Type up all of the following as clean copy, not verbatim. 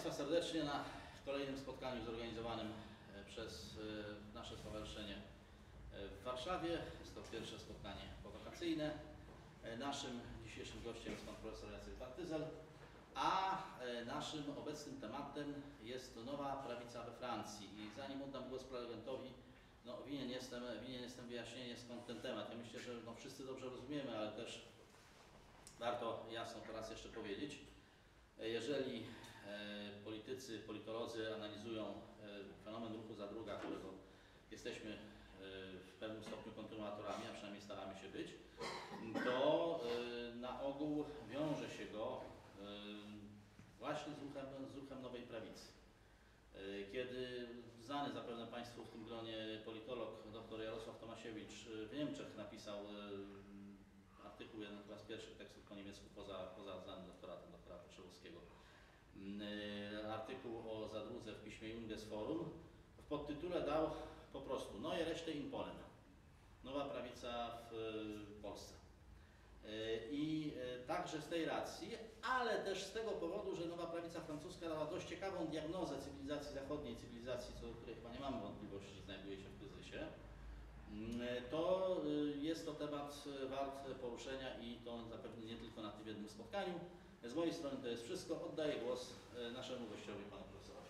Państwa serdecznie na kolejnym spotkaniu zorganizowanym przez nasze stowarzyszenie w Warszawie. Jest to pierwsze spotkanie powakacyjne. Naszym dzisiejszym gościem jest pan profesor Jacek Bartyzel, a naszym obecnym tematem jest nowa prawica we Francji. I zanim oddam głos prelegentowi, winien jestem wyjaśnienie, skąd ten temat. Ja myślę, że wszyscy dobrze rozumiemy, ale też warto jasno to raz jeszcze powiedzieć. Jeżeli politycy, politolodzy analizują fenomen ruchu Zadruga, którego jesteśmy w pewnym stopniu kontynuatorami, a przynajmniej staramy się być, to na ogół wiąże się go właśnie z ruchem nowej prawicy. Kiedy znany zapewne Państwu w tym gronie politolog dr Jarosław Tomasiewicz w Niemczech napisał artykuł, jeden chyba z pierwszych tekstów po niemiecku, poza znanym doktoratem doktora Potrzebowskiego, artykuł o Zadrudze w piśmie Junges Forum, w podtytule dał po prostu Neue Rechte in Polen, nowa prawica w Polsce. I także z tej racji, ale też z tego powodu, że nowa prawica francuska dała dość ciekawą diagnozę cywilizacji zachodniej, cywilizacji, co do której chyba nie mamy wątpliwości, że znajduje się w kryzysie, to jest to temat wart poruszenia i to zapewne nie tylko na tym jednym spotkaniu. Z mojej strony to jest wszystko. Oddaję głos naszemu gościowi, panu profesorowi.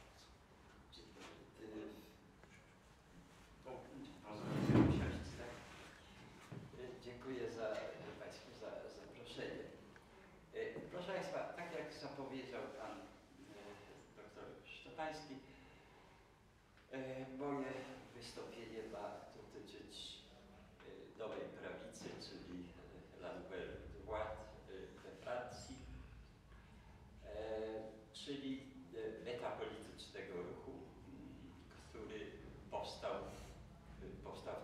Dziękuję Państwu za zaproszenie. Proszę Państwa, tak jak zapowiedział Pan doktor Szczepański, moje wystąpienie ma dotyczyć nowej prawicy, czyli La Nouvelle Droite we Francji, czyli metapolitycznego ruchu, który powstał w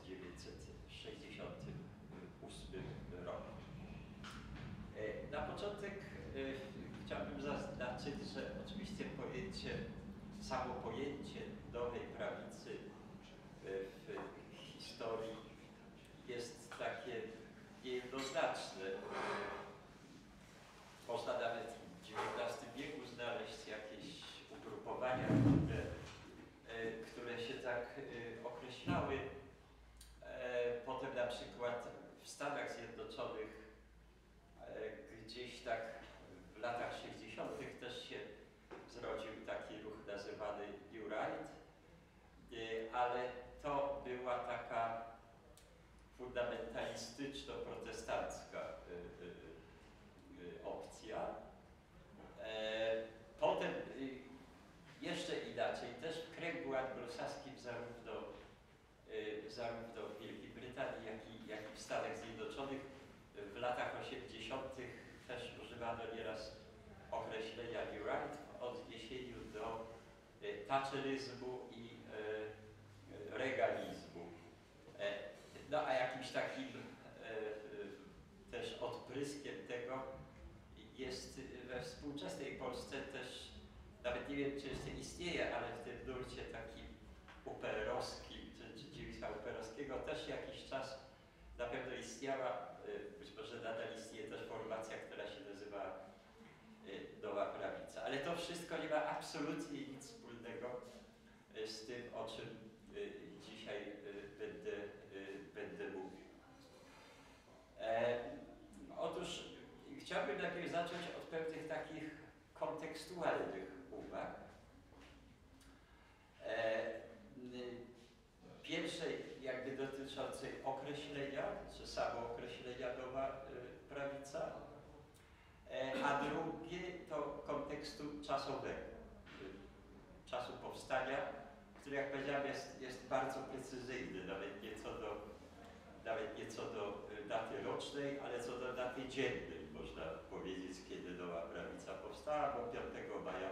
1968 roku. Na początek chciałbym zaznaczyć, że oczywiście samo pojęcie nowej prawicy w historii jest takie niejednoznaczne. Można nawet w XIX wieku znaleźć jakieś ugrupowania, które się tak określały. Potem na przykład w Stanach Zjednoczonych gdzieś tak w latach 60. też się zrodził taki ruch nazywany New Right, ale to była taka fundamentalistyczno-protestancka opcja. Potem jeszcze inaczej, też w kręgu anglosaskim zarówno w Wielkiej Brytanii, jak i w Stanach Zjednoczonych w latach 80. też używano nieraz określenia New Right w odniesieniu do thatcheryzmu i reaganizmu. No a jakimś takim też odpryskiem tego jest we współczesnej Polsce też, nawet nie wiem, czy jeszcze istnieje, ale w tym nurcie takim uperowskim, czy dziedzictwa uperowskiego też jakiś czas na pewno istniała, być może nadal istnieje też formacja, która się nazywa Nowa Prawica. Ale to wszystko nie ma absolutnie nic wspólnego z tym, o czym dzisiaj będę mówił. Otóż chciałbym najpierw zacząć od pewnych takich kontekstualnych uwag. Pierwszej jakby dotyczącej określenia, czy samookreślenia nowa prawica, a drugie to kontekstu czasowego, czasu powstania, który jak powiedziałem jest bardzo precyzyjny, nawet nie co do daty rocznej, ale co do daty dziennej, można powiedzieć, kiedy nowa prawica powstała, bo 5 maja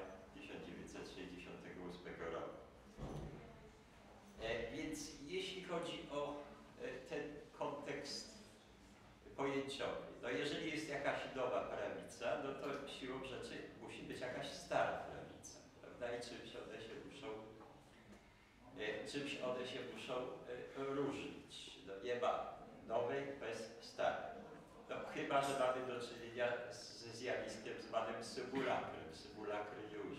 1968 roku. Więc jeśli chodzi o ten kontekst pojęciowy, no jeżeli jest jakaś nowa prawica, no to siłą rzeczy musi być jakaś stara prawica, prawda? I czymś one się muszą różnić. No, nie ma nowej bez starej. No, chyba że mamy do czynienia ze zjawiskiem zwanym symulakrem, simulacry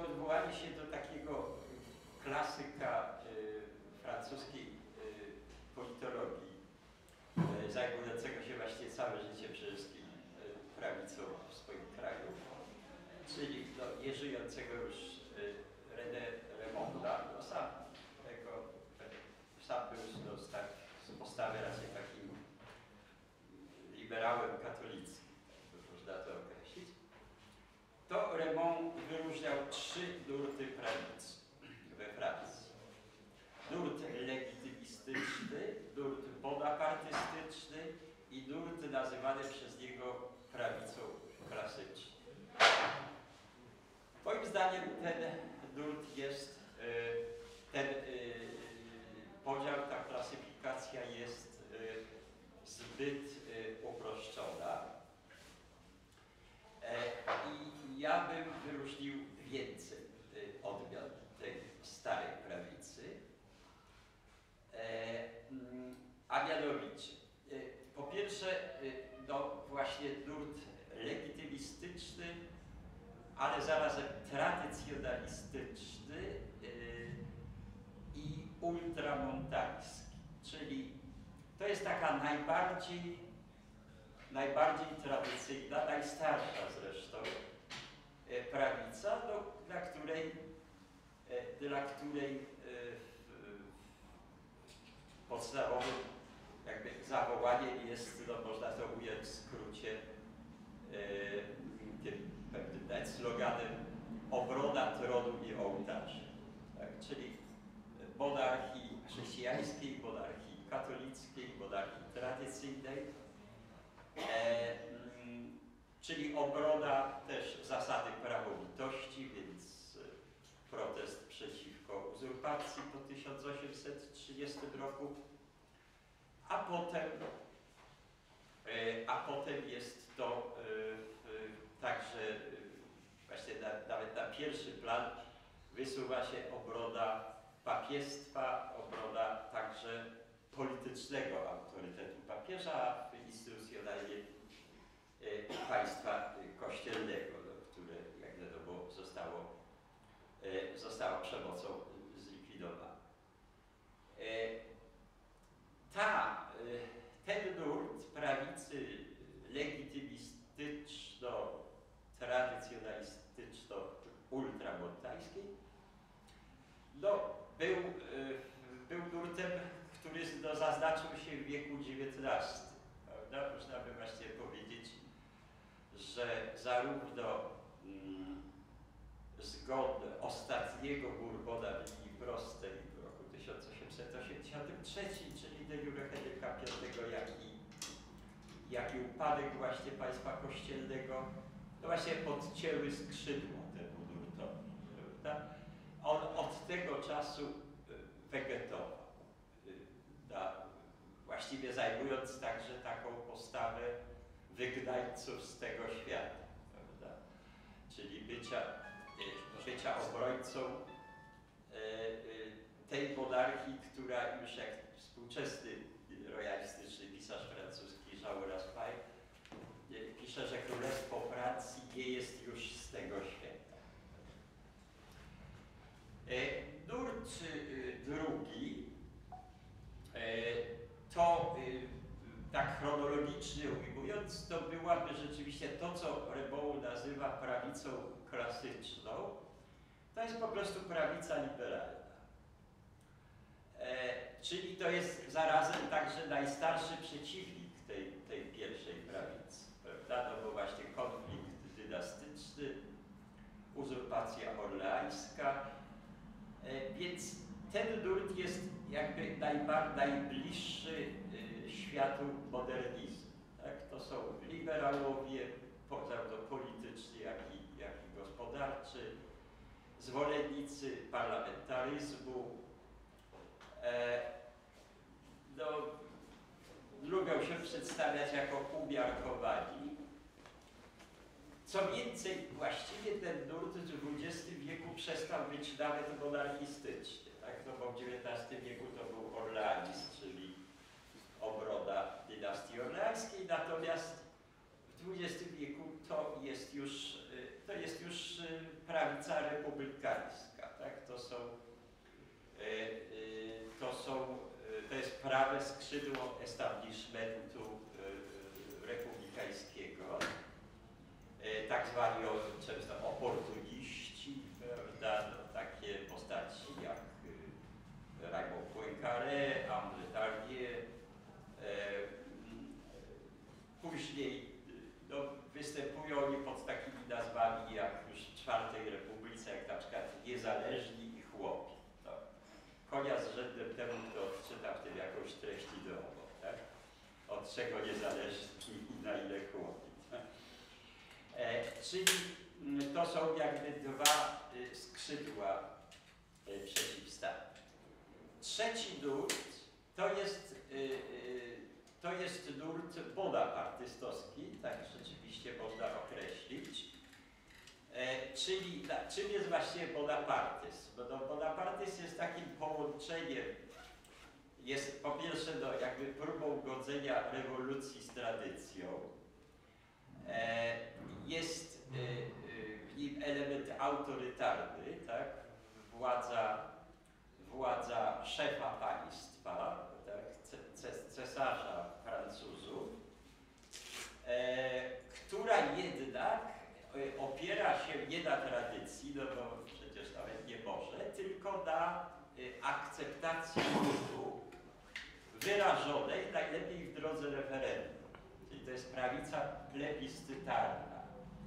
odwołanie się do takiego klasyka francuskiej politologii, zajmującego się właśnie całe życie przede wszystkim prawicą w swoim kraju, czyli nieżyjącego już René Raymonda, sam był z postawy raczej takim liberałem katolickim, można to określić. To Raymond wyróżniał 3 nurty prawicy we Francji. Nurt legitymistyczny, nurt bonapartystyczny i nurt nazywany przez niego prawicą klasyczną. Moim zdaniem ten nurt jest, ten podział, ta klasyfikacja jest zbyt uproszczona. I ja bym wyróżnił więcej odmian tej starej prawicy. A mianowicie, po pierwsze, właśnie nurt legitymistyczny, ale zarazem tradycjonalistyczny i ultramontański. Czyli to jest taka najbardziej tradycyjna, najstarsza zresztą prawica, dla której podstawowym jakby zawołaniem jest, można to ująć w skrócie, tym pewnym nawet sloganem obrona tronu i ołtarzy. Tak? Czyli monarchii chrześcijańskiej, monarchii katolickiej, monarchii tradycyjnej, czyli obrona też zasady prawowitości, więc protest przeciwko uzurpacji po 1830 roku, a potem jest to także właśnie nawet na pierwszy plan wysuwa się obrona papiestwa, obrona także politycznego autorytetu papieża, a instytucjonalnie państwa kościelnego, które, jak wiadomo, zostało przemocą zlikwidowane. Ten nurt prawicy legitymistyczno-tradycjonalistyczno-ultramontańskiej był nurtem, który zaznaczył się w wieku XIX. Prawda? Można by właśnie powiedzieć, że zarówno zgon ostatniego Bourbona w linii prostej w roku 1883, czyli de jure Henryka V, jak i upadek właśnie państwa kościelnego, no właśnie podcięły skrzydła temu nurtowi. Prawda? On od tego czasu wegetował, właściwie zajmując także taką postawę wygnańców z tego świata, prawda? Czyli bycia obrońcą tej monarchii, która już jak współczesny royalistyczny pisarz francuski Jean Raspail pisze, że Królestwo Francji nie jest już z tego świata. Nurt drugi to tak chronologicznie ujmując, to byłaby rzeczywiście to, co Raymond nazywa prawicą klasyczną. To jest po prostu prawica liberalna. Czyli to jest zarazem także najstarszy przeciwnik tej pierwszej prawicy. Prawda? No bo właśnie konflikt dynastyczny, uzurpacja orleańska, więc ten nurt jest jakby najbliższy światu modernizmu. Tak? To są liberałowie, zarówno polityczni, jak i gospodarczy, zwolennicy parlamentaryzmu, lubią się przedstawiać jako umiarkowani. Co więcej, właściwie ten nurt w XX wieku przestał być nawet monarchistyczny, tak? No bo w XIX wieku to był orleanizm, czyli obrona dynastii orleańskiej, natomiast w XX wieku to jest już to jest już prawica republikańska, tak? To jest prawe skrzydło establishmentu republikańskiego, tak zwani często oportuniści, prawda? No, takie postaci jak Raymond Poincaré, André Tardieu, później no, występują oni pod takimi nazwami jak już w Czwartej Republice, jak na przykład Niezależni i Chłopi. No, konia z rzędem temu, kto odczyta wtedy jakąś treść ideową, tak? Od czego niezależni i na ile chłopi. Tak? Czyli to są jakby dwa skrzydła przeciwstawne. Trzeci nurt to jest nurt bonapartystowski, tak rzeczywiście można określić. Czyli czym jest właściwie bonapartyzm? No, bonapartyzm jest takim połączeniem, jest po pierwsze no, jakby próbą godzenia rewolucji z tradycją. Jest w nim element autorytarny, tak? Władza szefa państwa, tak? Cesarza Francuzów, która jednak opiera się nie na tradycji, no bo przecież nawet nie może, tylko na akceptacji ludu wyrażonej najlepiej w drodze referendum. Czyli to jest prawica plebiscytarna.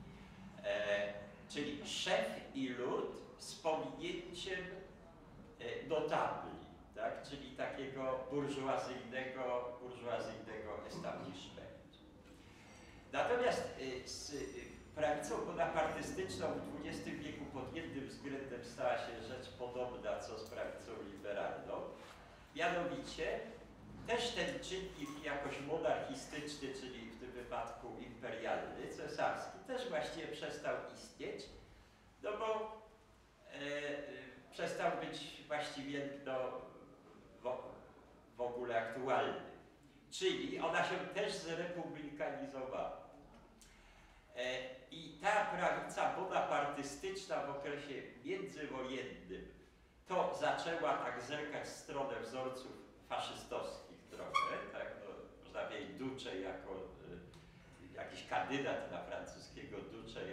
Czyli szef i lud z pominięciem notabli, tak? Czyli takiego burżuazyjnego establishmentu. Natomiast z prawicą bonapartystyczną w XX wieku pod jednym względem stała się rzecz podobna co z prawicą liberalną. Mianowicie też ten czynnik jakoś monarchistyczny, czyli w tym wypadku imperialny, cesarski, też właściwie przestał istnieć, no bo przestał być właściwie no, w ogóle aktualny. Czyli ona się też zrepublikanizowała. I ta prawica bonapartystyczna w okresie międzywojennym to zaczęła tak zerkać w stronę wzorców faszystowskich trochę, tak, no, można powiedzieć Duce jako jakiś kandydat na francuskiego Duce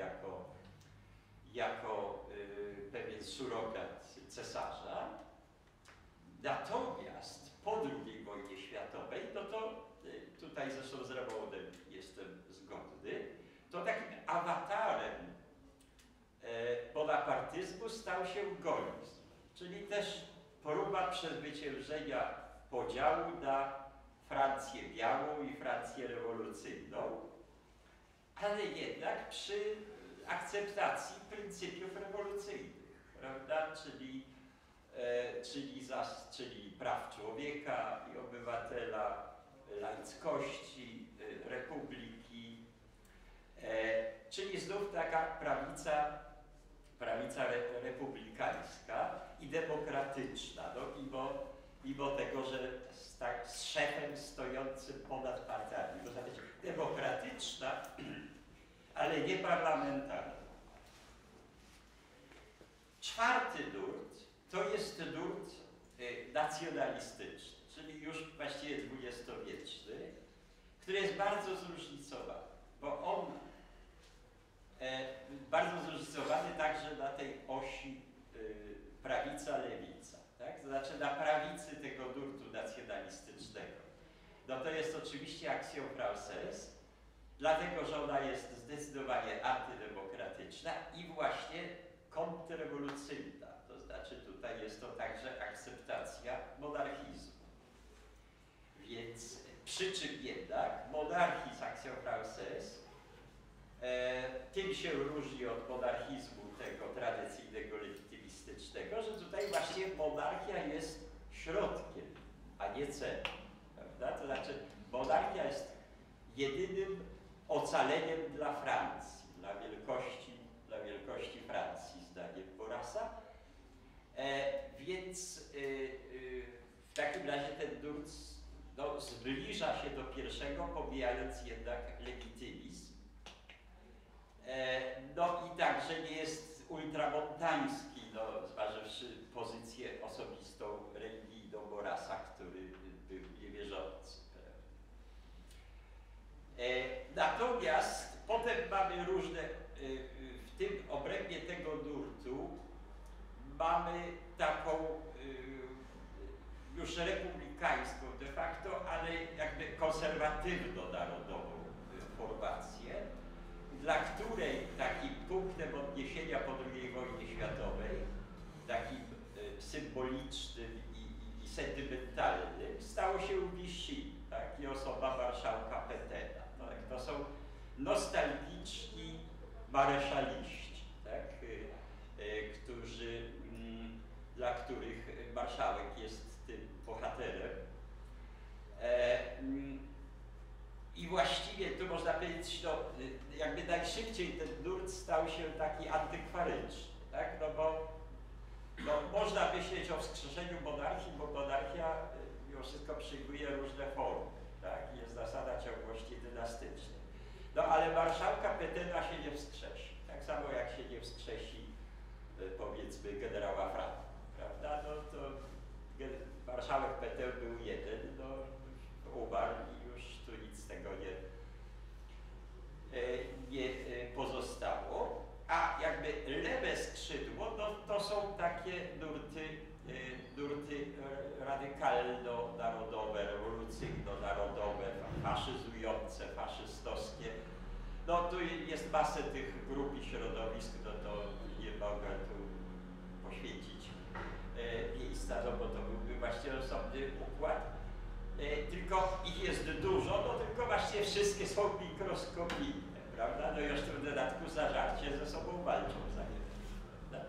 jako pewien surogat cesarza. Natomiast po II wojnie światowej, no to tutaj zresztą z Raymondem jestem zgodny, to takim awatarem bonapartyzmu stał się golizm, czyli też próba przezwyciężenia podziału na Francję białą i Francję rewolucyjną, ale jednak przy akceptacji pryncypiów rewolucyjnych, prawda? Czyli praw człowieka i obywatela, laickości, republiki, czyli znów taka prawica republikańska i demokratyczna, no, mimo tego, że z szefem stojącym ponad partiami, to znaczy demokratyczna, ale nie parlamentarna. Czwarty nurt to jest nurt nacjonalistyczny, czyli już właściwie dwudziestowieczny, który jest bardzo zróżnicowany, bo on bardzo zróżnicowany także na tej osi prawica-lewica, tak? To znaczy na prawicy tego nurtu nacjonalistycznego. No to jest oczywiście Action Française, dlatego że ona jest zdecydowanie antydemokratyczna i właśnie kontrrewolucyjna. To znaczy tutaj jest to także akceptacja monarchizmu. Więc przy czym jednak monarchizm Action Française tym się różni od monarchizmu tego tradycyjnego, legitymistycznego, że tutaj właśnie monarchia jest środkiem, a nie celem. Prawda? To znaczy monarchia jest jedynym ocaleniem dla Francji, dla wielkości Francji, zdaniem Borasa. Więc w takim razie ten nurt no, zbliża się do pierwszego, pomijając jednak legitymizm. No i także nie jest ultramontański, no, zważywszy pozycję osobistą religijną Borasa, który był niewierzący. Natomiast potem mamy różne, w tym obrębie tego nurtu mamy taką już republikańską de facto, ale jakby konserwatywno-narodową formację, dla której takim punktem odniesienia po II wojnie światowej, takim symbolicznym i sentymentalnym, stało się Vichy, tak? I osoba marszałka Petena. Tak? To są nostalgiczni mareszaliści, tak? Dla których marszałek jest tym bohaterem. I właściwie tu można powiedzieć, no, jakby najszybciej ten nurt stał się taki antykwaryczny, tak? No bo można myśleć o wskrzeszeniu monarchii, bo monarchia mimo wszystko przyjmuje różne formy, tak? Jest zasada ciągłości dynastycznej. No ale marszałka Petena się nie wskrzesi, tak samo jak się nie wskrzesi powiedzmy generała Franka, prawda? No to marszałek Petel był jeden, no umarł i już tu nic z tego nie pozostało. A jakby lewe skrzydło, no, to są takie nurty radykalno-narodowe, rewolucyjno-narodowe, faszyzujące, faszystowskie. No tu jest masę tych grup i środowisk, no to nie mogę tu poświęcić miejsca, no bo to byłby właściwie osobny układ. Tylko ich jest dużo, no tylko właściwie wszystkie są mikroskopijne, prawda? No i jeszcze w dodatku zażarcie ze sobą walczą wzajemnie, prawda?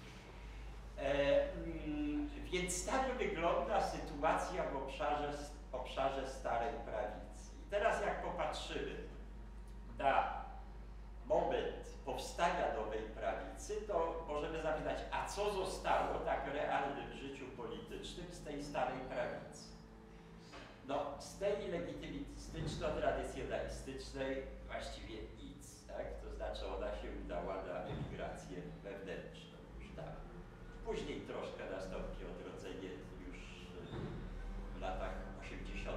Więc tak wygląda sytuacja w obszarze starej prawicy. I teraz jak popatrzymy na moment powstania nowej prawicy, to możemy zapytać, a co zostało tak w realnym życiu politycznym z tej starej prawicy? No, z tej legitymistyczno-tradycjonalistycznej właściwie nic, tak? To znaczy ona się udała na emigrację wewnętrzną już tak. Później troszkę nastąpi odrodzenie już w latach 80.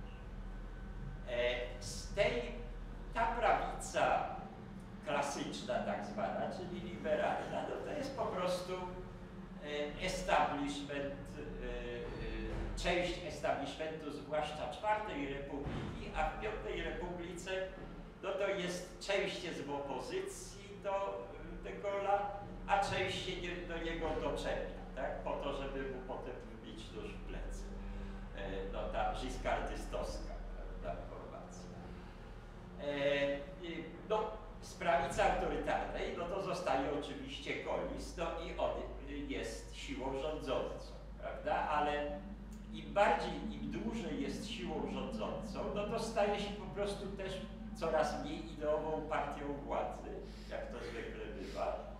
Ta prawica klasyczna tak zwana, czyli liberalna, no to jest po prostu establishment, część establishmentu, zwłaszcza IV Republiki, a w V Republice no to jest część jest w opozycji do de Gaulle'a, a część się do niego doczepia, tak? Po to, żeby mu potem wbić nóż w plecy. No ta giscardystowska, prawda, formacja. No, z prawicy autorytarnej, no to zostaje oczywiście Gaullis, no i on jest siłą rządzącą, prawda, ale im dłużej jest siłą rządzącą, no to staje się po prostu też coraz mniej ideową partią władzy, jak to zwykle bywa.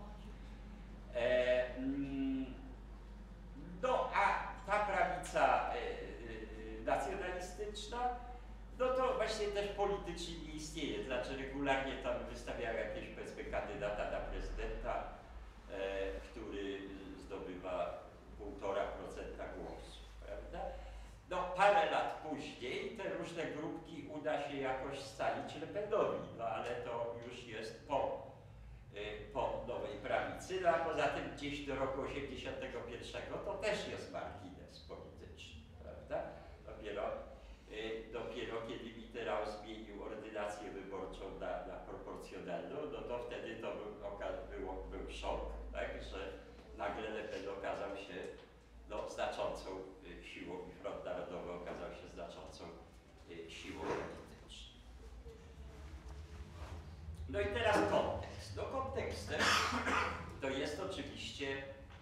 No a ta prawica nacjonalistyczna, no to właśnie też politycznie nie istnieje, znaczy regularnie tam wystawiają jakieś powiedzmy kandydata na prezydenta, który zdobywa 1,5% głosów, prawda? No parę lat później te różne grupki uda się jakoś scalić Le Penowi, no ale to już jest po nowej prawicy, no a poza tym gdzieś do roku 81 to też jest margines polityczny, prawda? Dopiero kiedy Mitterrand zmienił ordynację wyborczą na proporcjonalną, no to wtedy to był szok, tak, że nagle Le Pen okazał się no, znaczącą siłą i Front Narodowy okazał się znaczącą siłą polityczną. No i teraz kontekst. No kontekstem to jest oczywiście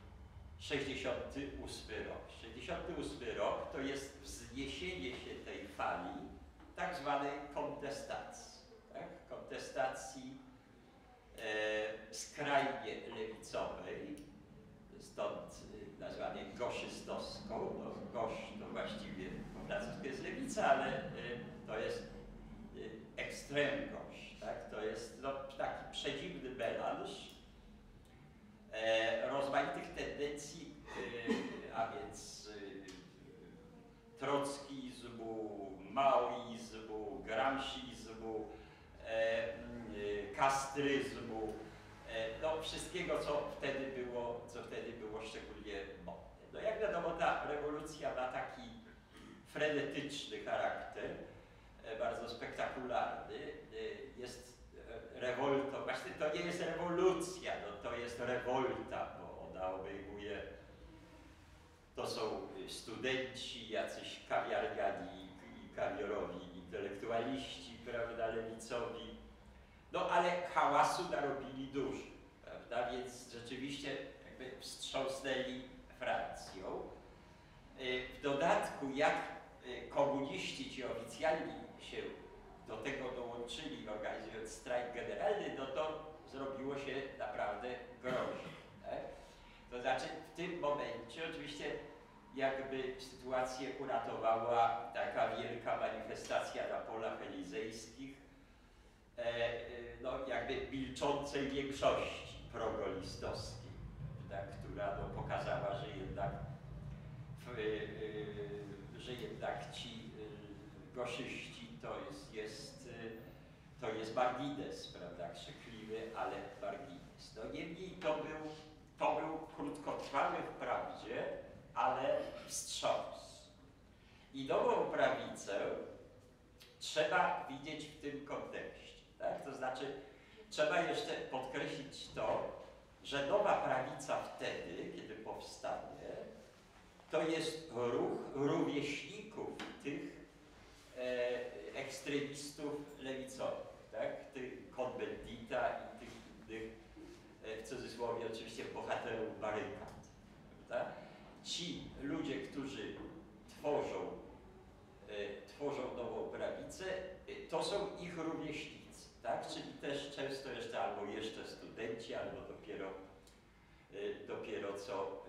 68 rok. 68 rok to jest wzniesienie się tej fali tak zwanej kontestacji. Tak? Kontestacji skrajnie lewicowej, stąd nazwanej goszystowską. No, gosz to właściwie po francusku jest lewica, ale to jest ekstrem gosz. Tak? To jest no, taki przedziwny melanż rozmaitych tendencji, a więc trockizmu, maoizmu, gramscizmu, kastryzmu, no wszystkiego, co wtedy było szczególnie modne. No jak wiadomo, ta rewolucja ma taki frenetyczny charakter, bardzo spektakularny. Jest rewoltą, właśnie to nie jest rewolucja, no to jest rewolta, bo ona obejmuje, to są studenci, jacyś kawiarniani i kawiorowi intelektualiści, prawda, lewicowi, no ale hałasu narobili dużo, prawda, więc rzeczywiście jakby wstrząsnęli Francją. W dodatku, jak komuniści ci oficjalni się do tego dołączyli, organizując strajk generalny, no to zrobiło się naprawdę groźnie. Tak? To znaczy w tym momencie oczywiście jakby sytuację uratowała taka wielka manifestacja na polach elizejskich, no jakby milczącej większości progolistowskiej, tak, która no, pokazała, że jednak ci goszyści to jest margines, prawda, krzykliwy, ale margines. No niemniej to był krótkotrwały wprawdzie, ale wstrząs. I nową prawicę trzeba widzieć w tym kontekście. Tak? To znaczy, trzeba jeszcze podkreślić to, że nowa prawica wtedy, kiedy powstanie, to jest ruch rówieśników tych ekstremistów lewicowych, tak? Tych Cohn-Bendita i tych innych, w cudzysłowie oczywiście, bohaterów barykad. Prawda? Ci ludzie, którzy tworzą nową prawicę, to są ich rówieśnicy, tak? Czyli też często jeszcze albo jeszcze studenci, albo dopiero co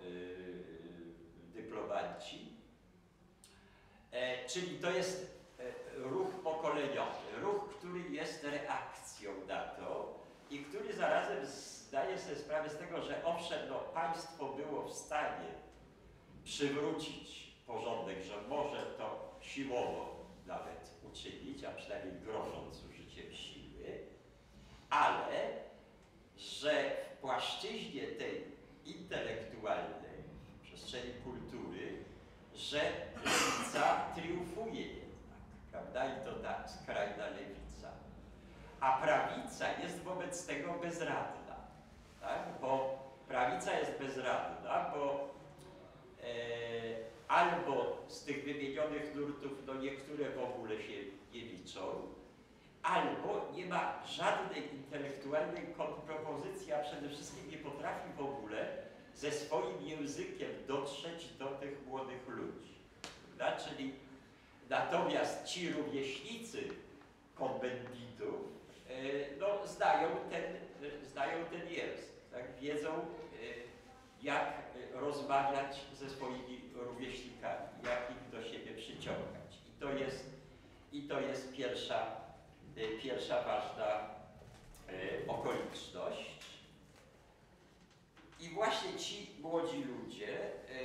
dyplomaci. Czyli to jest ruch pokoleniowy, ruch, który jest reakcją na to i który zarazem zdaje sobie sprawę z tego, że owszem, no, państwo było w stanie przywrócić porządek, że może to siłowo nawet uczynić, a przynajmniej grożąc użyciem siły, ale że w płaszczyźnie tej intelektualnej, w przestrzeni kultury, że lewica triumfuje jednak, prawda? I to ta skrajna lewica. A prawica jest wobec tego bezradna, tak? Bo prawica jest bezradna, bo albo z tych wymienionych nurtów no niektóre w ogóle się nie liczą, albo nie ma żadnej intelektualnej kontrpropozycji, a przede wszystkim nie potrafi w ogóle ze swoim językiem dotrzeć do tych młodych ludzi. Prawda? Czyli natomiast ci rówieśnicy Cohn-Benditów no, znają ten język, tak? Wiedzą, jak rozmawiać ze swoimi rówieśnikami, jak ich do siebie przyciągać. I to jest pierwsza ważna okoliczność. I właśnie ci młodzi ludzie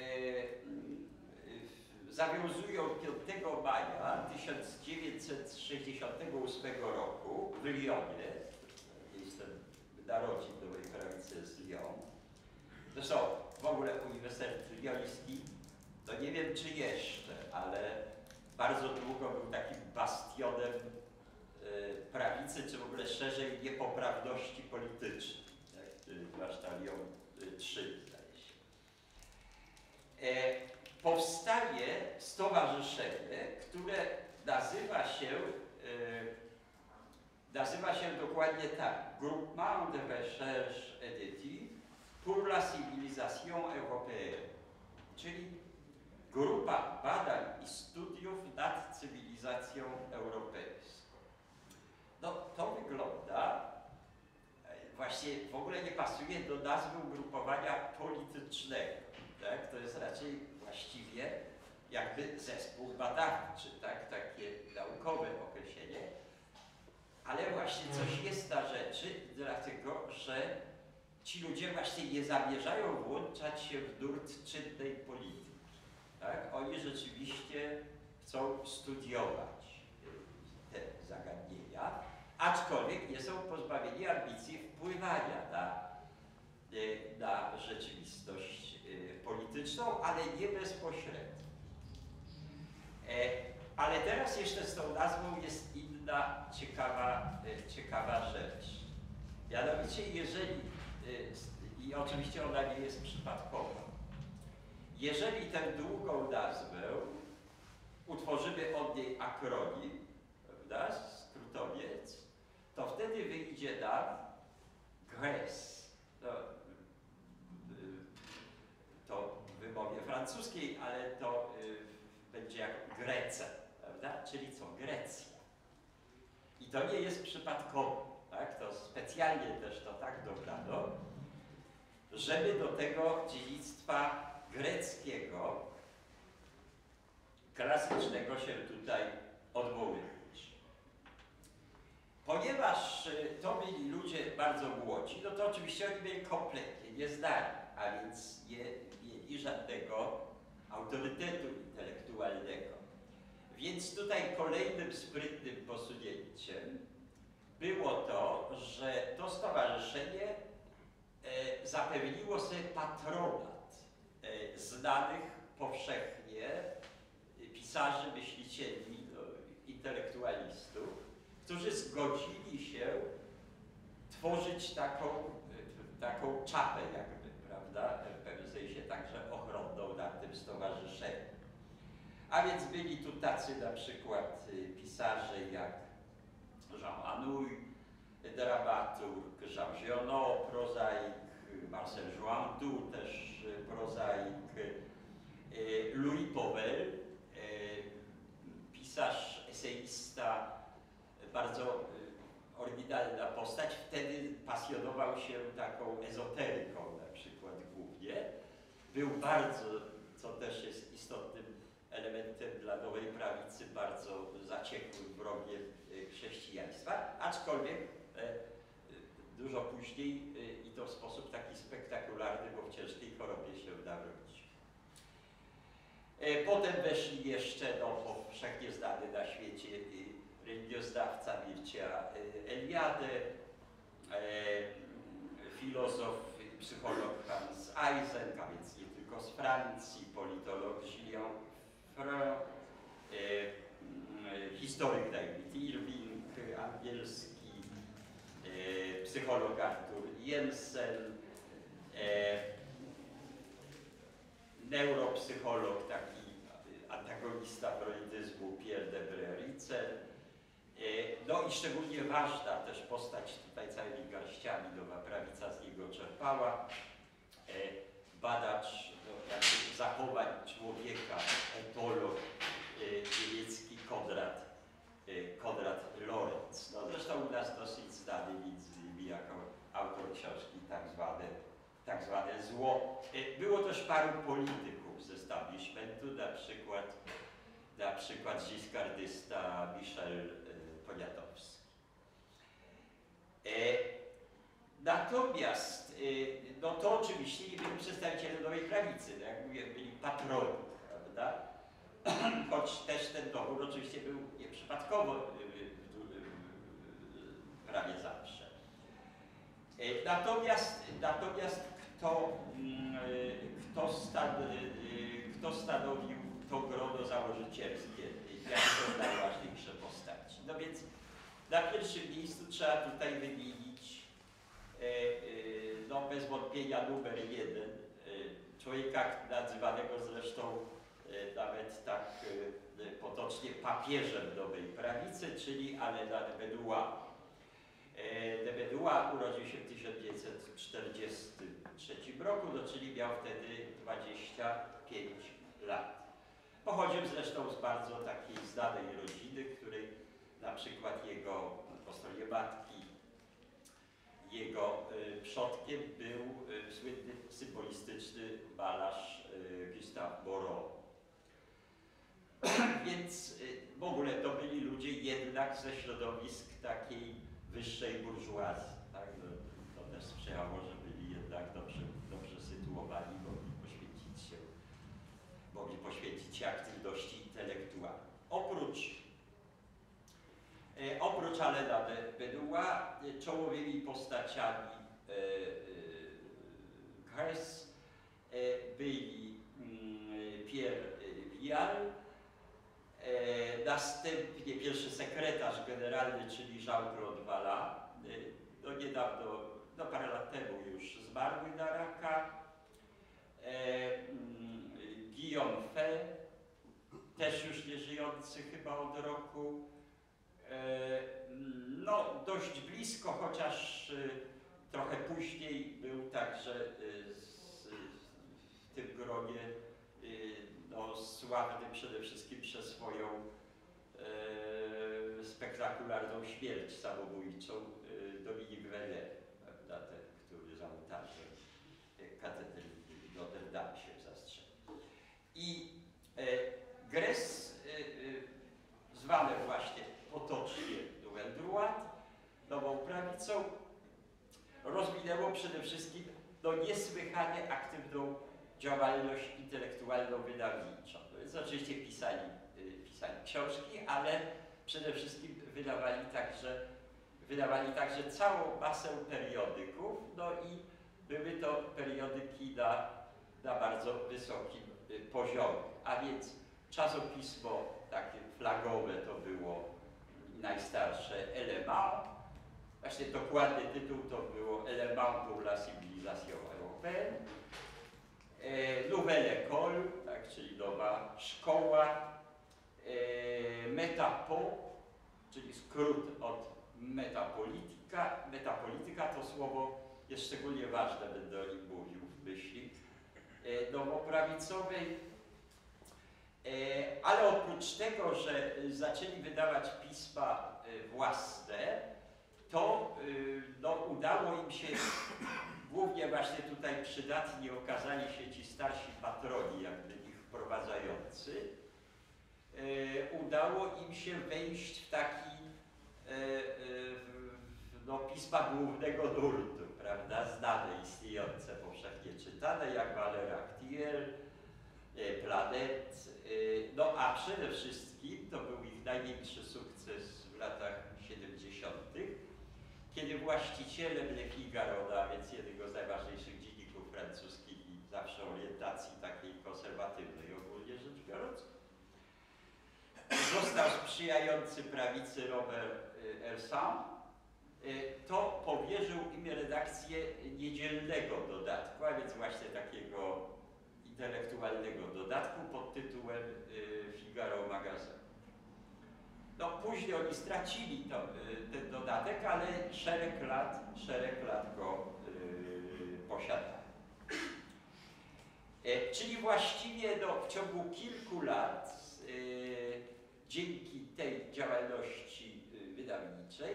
zawiązują 5 maja 1968 roku w Lyonie, jestem narodzin nowej prawicy z Lyon. Zresztą w ogóle Uniwersytet Lyoński, to nie wiem czy jeszcze, ale bardzo długo był takim bastionem prawicy, czy w ogóle szerzej niepoprawności politycznej, zwłaszcza Lyon 3, zdaje się. Powstaje stowarzyszenie, które nazywa się dokładnie tak: Groupement de Recherche et d'Études pour la Civilisation Européenne, czyli grupa badań i studiów nad cywilizacją europejską. No to wygląda, właśnie w ogóle nie pasuje do nazwy ugrupowania politycznego, tak? To jest raczej właściwie jakby zespół badawczy, tak? Takie naukowe określenie. ale właśnie coś jest na rzeczy, dlatego że ci ludzie właśnie nie zamierzają włączać się w nurt czynnej polityki. Tak? Oni rzeczywiście chcą studiować te zagadnienia, aczkolwiek nie są pozbawieni ambicji wpływania na rzeczywistość polityczną, ale nie bezpośrednio. Ale teraz jeszcze z tą nazwą jest inna ciekawa rzecz. Mianowicie, jeżeli, i oczywiście ona nie jest przypadkowa, jeżeli tę długą nazwę utworzymy od niej akronim, prawda, skrótowiec, to wtedy wyjdzie nam GRES. No, to w wymowie francuskiej, ale to będzie jak Grece, prawda? Czyli co? Grecja. I to nie jest przypadkowe, tak? To specjalnie też to tak dobrano, żeby do tego dziedzictwa greckiego, klasycznego się tutaj odwoływać. Ponieważ to byli ludzie bardzo młodzi, no to oczywiście oni byli kompletnie niezdani, a więc nie mieli żadnego autorytetu intelektualnego. Więc tutaj kolejnym sprytnym posunięciem było to, że to stowarzyszenie zapewniło sobie patronat znanych powszechnie pisarzy, myślicieli, intelektualistów, którzy zgodzili się tworzyć taką czapę jakby, prawda, w pewnym sensie także ochronną nad tym stowarzyszeniem. A więc byli tu tacy na przykład pisarze jak Jean Anouilh, dramaturg, Jean Giono, prozaik, Marcel Joindoux, też prozaik, Louis Pauwels, pisarz, eseista, bardzo oryginalna postać. Wtedy pasjonował się taką ezoteryką na przykład głównie. Był bardzo, co też jest istotnym elementem dla nowej prawicy, bardzo zaciekłym wrogiem chrześcijaństwa, aczkolwiek dużo później i to w sposób taki spektakularny, bo w ciężkiej chorobie się nawrócił. Potem weszli jeszcze powszechnie znany na świecie religioznawca Mircea Eliade, filozof, psycholog Hans Eysenck, a więc nie tylko z Francji, politolog Gillian Freund, historyk David Irving, angielski, psycholog Arthur Jensen, neuropsycholog, taki antagonista freudyzmu Pierre de Breuer. No i szczególnie ważna też postać, tutaj całymi garściami nowa prawica z niego czerpała, badacz zachowań człowieka, etolog niemiecki Konrad Lorenz. No zresztą u nas dosyć znany między innymi jako autor książki tak zwane zło. Było też paru polityków z establishmentu, na przykład giscardysta Michel Poniatowski. Natomiast, no to oczywiście nie byli przedstawiciele nowej prawicy, tak jak mówię, byli patroni, prawda? Choć też ten dobór oczywiście był nieprzypadkowo prawie zawsze. Natomiast kto stanowił to grono założycielskie, jakie są najważniejsze postaci? No więc na pierwszym miejscu trzeba tutaj wymienić no bez wątpienia numer jeden, człowieka nazywanego zresztą nawet tak potocznie papieżem nowej prawicy, czyli Alain de Benoist. De Benoist urodził się w 1943 roku, no, czyli miał wtedy 25 lat. Pochodził zresztą z bardzo takiej znanej rodziny, której na przykład po stronie matki, jego przodkiem był słynny symbolistyczny malarz Gustave Moreau. Więc w ogóle to byli ludzie jednak ze środowisk takiej wyższej burżuazji. Tak? No, to też sprzyjało, że byli jednak dobrze sytuowani, mogli poświęcić się aktywności intelektualnej. Oprócz Allena de Bedoua czołowymi postaciami Grèce byli Pierre Vial, następnie pierwszy sekretarz generalny, czyli Jean-Claude Vallat, no niedawno, no parę lat temu już zmarły na raka, Guillaume Fay, też już nieżyjący chyba od roku, no dość blisko, chociaż trochę później był także w tym gronie no, sławny przede wszystkim przez swoją spektakularną śmierć samobójczą Dominique Veller, prawda, ten, który za ołtarzem katedry Notre Dame się zastrzelił. I Grèce, zwane właśnie potocznie Nouvelle Droite, nową prawicą, rozwinęło przede wszystkim no, niesłychanie aktywną działalność intelektualno-wydawniczą. No więc oczywiście pisali książki, ale przede wszystkim wydawali także całą masę periodyków, no i były to periodyki na bardzo wysokim poziomie. A więc czasopismo takie flagowe to było najstarsze Élément. Właśnie dokładny tytuł to było Élément pour la civilisation européenne. Nouvelle École, tak, czyli nowa szkoła. Metapo, czyli skrót od metapolityka. Metapolityka to słowo jest szczególnie ważne, będę o nim mówił w myśli nowoprawicowej. Ale oprócz tego, że zaczęli wydawać pisma własne, to no, udało im się, głównie właśnie tutaj przydatni okazali się ci starsi patroni, jakby ich wprowadzający, udało im się wejść w taki no, pisma głównego nurtu, prawda, znane, istniejące, powszechnie czytane, jak Valeurs Actuelles, Planète, no a przede wszystkim to był ich największy sukces w latach 70., kiedy właścicielem Le Figaro, a więc jednego z najważniejszych dzienników francuskich i zawsze orientacji takiej konserwatywnej ogólnie rzecz biorąc, został sprzyjający prawicy Robert Hersant, to powierzył im redakcję niedzielnego dodatku, a więc właśnie takiego intelektualnego dodatku pod tytułem Figaro Magazine. No później oni stracili ten dodatek, ale szereg lat go posiadali. Czyli właściwie no, w ciągu kilku lat dzięki tej działalności wydawniczej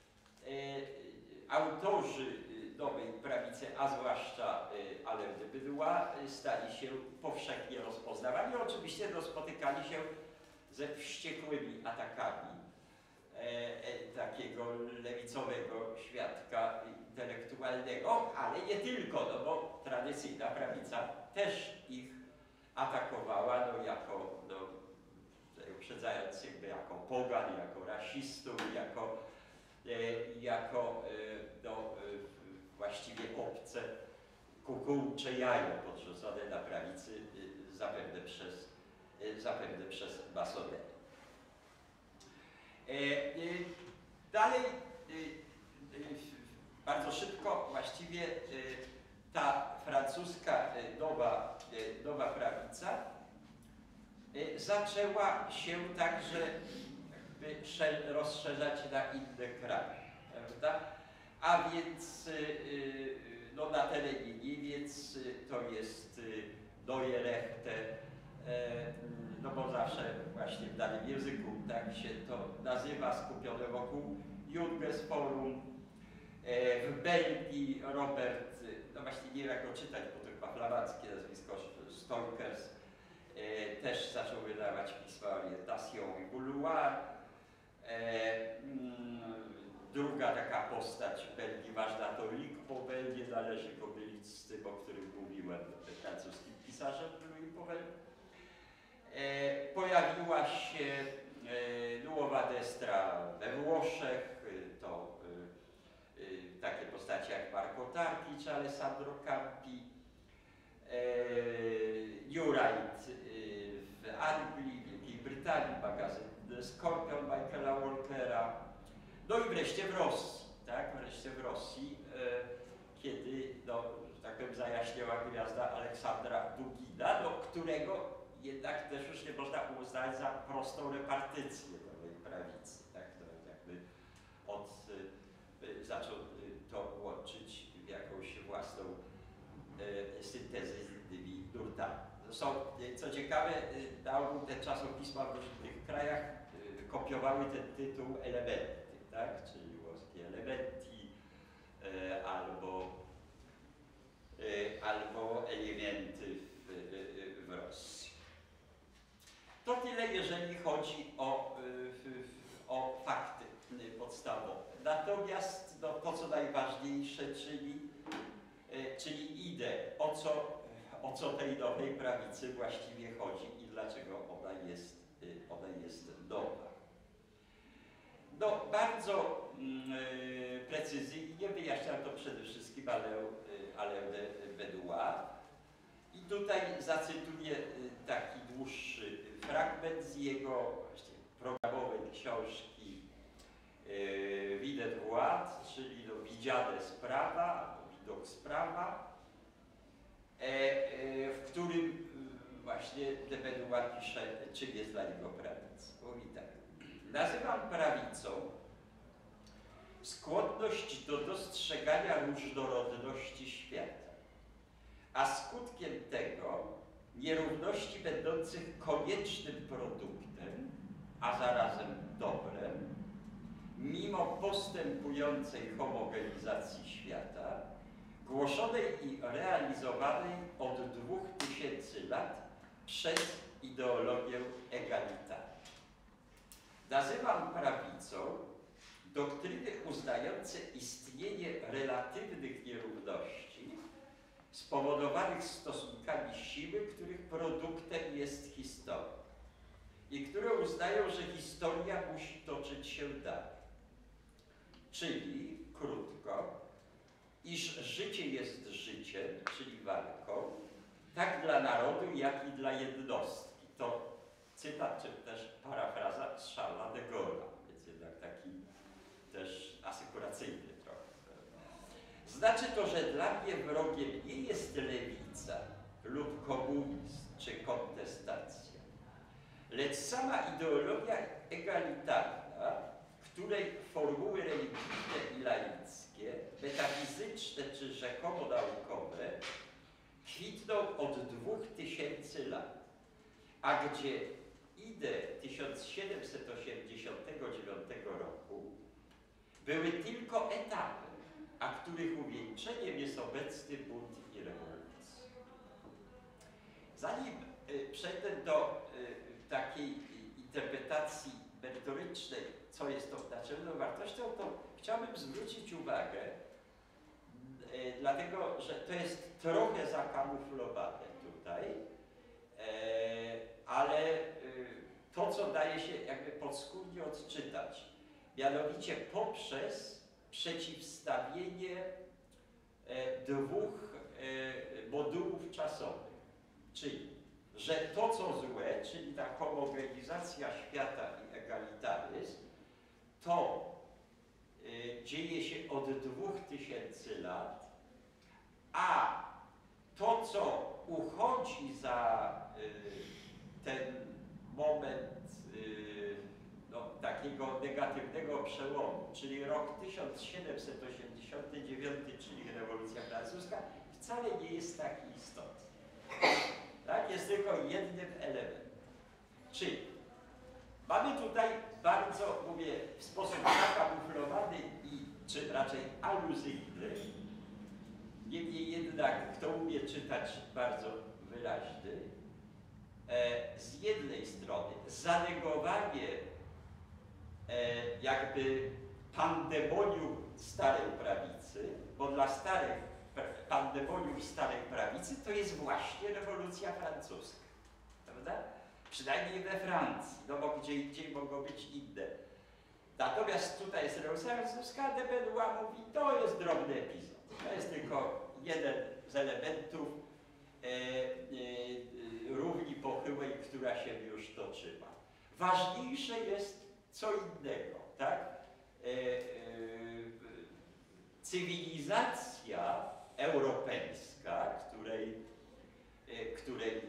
autorzy nowej prawicy, a zwłaszcza Alain de Bedoua, stali się powszechnie rozpoznawani. Oczywiście no, spotykali się ze wściekłymi atakami takiego lewicowego świadka intelektualnego, ale nie tylko, no bo tradycyjna prawica też ich atakowała no, jako no, uprzedzając jakby jako pogan, jako rasistów, jako no, właściwie obce kukułcze jajo podrzucone na prawicy zapewne przez masonerię. Dalej bardzo szybko właściwie ta francuska nowa prawica zaczęła się także jakby rozszerzać na inne kraje, prawda? A więc no, na terenie Niemiec to jest Neue Rechte, no bo zawsze właśnie w danym języku tak się to nazywa, skupione wokół Jurgesforum. W Belgii Robert, no właśnie nie wiem jak go czytać, bo to chyba flamandzkie nazwisko, Stolkers, też zaczął wydawać pisma Orientation i Boulot. Blois. Druga taka postać Belgii ważna to Luc Pauwels, nie należy go mylić z tym, o którym mówiłem, francuskim pisarzem Louis Pauwels. Pojawiła się Nuova Destra we Włoszech, to takie postacie jak Marco Tarpi czy Alessandro Campi, New Right w Anglii, Wielkiej Brytanii, magazyn Skorpion Michaela Walkera, no i wreszcie w Rosji, tak? Wreszcie w Rosji, kiedy, no, że tak powiem, zajaśniała gwiazda Aleksandra Dugina, no, którego jednak też już nie można uznać za prostą repartycję nowej prawicy, tak? No, jakby zaczął to łączyć w jakąś własną syntezę z innymi nurtami. Zresztą, co ciekawe, na ogół te czasopisma w różnych krajach kopiowały ten tytuł Elementy, tak? Czyli włoskie Elementi albo Elementy w Rosji. To tyle, jeżeli chodzi o fakty podstawowe. Natomiast no, to, co najważniejsze, czyli ideę, o co tej nowej prawicy właściwie chodzi i dlaczego ona jest nowa. No, bardzo precyzyjnie wyjaśniam to przede wszystkim Alain de Benoist. I tutaj zacytuję taki dłuższy fragment z jego właśnie programowej książki Vie de droite, czyli no, widziane z prawa, albo widok z prawa, w którym właśnie de Benoist pisze, czym jest dla niego prawica. Mówi tak: nazywam prawicą skłonność do dostrzegania różnorodności świata, a skutkiem tego nierówności będących koniecznym produktem, a zarazem dobrem, mimo postępującej homogenizacji świata, głoszonej i realizowanej od 2000 lat przez ideologię egalitarną. Nazywam prawicą doktryny uznające istnienie relatywnych nierówności spowodowanych stosunkami siły, których produktem jest historia i które uznają, że historia musi toczyć się dalej. Czyli, krótko, iż życie jest życiem, czyli walką, tak dla narodu, jak i dla jednostki. To cytat, czy też parafraza z Charlesa de Gaulle'a, więc jednak taki też asykuracyjny trochę. Znaczy to, że dla mnie wrogiem nie jest lewica lub komunizm czy kontestacja, lecz sama ideologia egalitarna, w której formuły religijne i laickie, metafizyczne czy rzekomo naukowe kwitną od 2000 lat, a gdzie idee 1789 roku były tylko etapem, a których uwieńczeniem jest obecny bunt i rewolucja. Zanim przejdę do takiej interpretacji merytorycznej, co jest tą naczelną wartością, to chciałbym zwrócić uwagę, dlatego że to jest trochę zakamuflowane tutaj, ale to, co daje się jakby podskórnie odczytać, mianowicie poprzez przeciwstawienie dwóch modułów czasowych, czyli że to, co złe, czyli ta homogenizacja świata i egalitaryzm, to dzieje się od 2000 lat, a to, co uchodzi za ten moment no, takiego negatywnego przełomu, czyli rok 1789, czyli rewolucja francuska, wcale nie jest taki istotny. Tak? Jest tylko jednym elementem. Czyli mamy tutaj bardzo, mówię, w sposób zakamuflowany czy raczej aluzyjny, niemniej jednak, kto umie czytać, bardzo wyraźny, z jednej strony zanegowanie jakby pandemonium starej prawicy, bo dla pandemonium starej prawicy to jest właśnie rewolucja francuska, prawda? Przynajmniej we Francji, no bo gdzie indziej mogą być inne. Natomiast tutaj jest rewolucja francuska, de Benoit mówi, to jest drobny epizod. To jest tylko jeden z elementów równi pochyłej, która się już toczyła. Ważniejsze jest co innego, tak? Cywilizacja europejska, której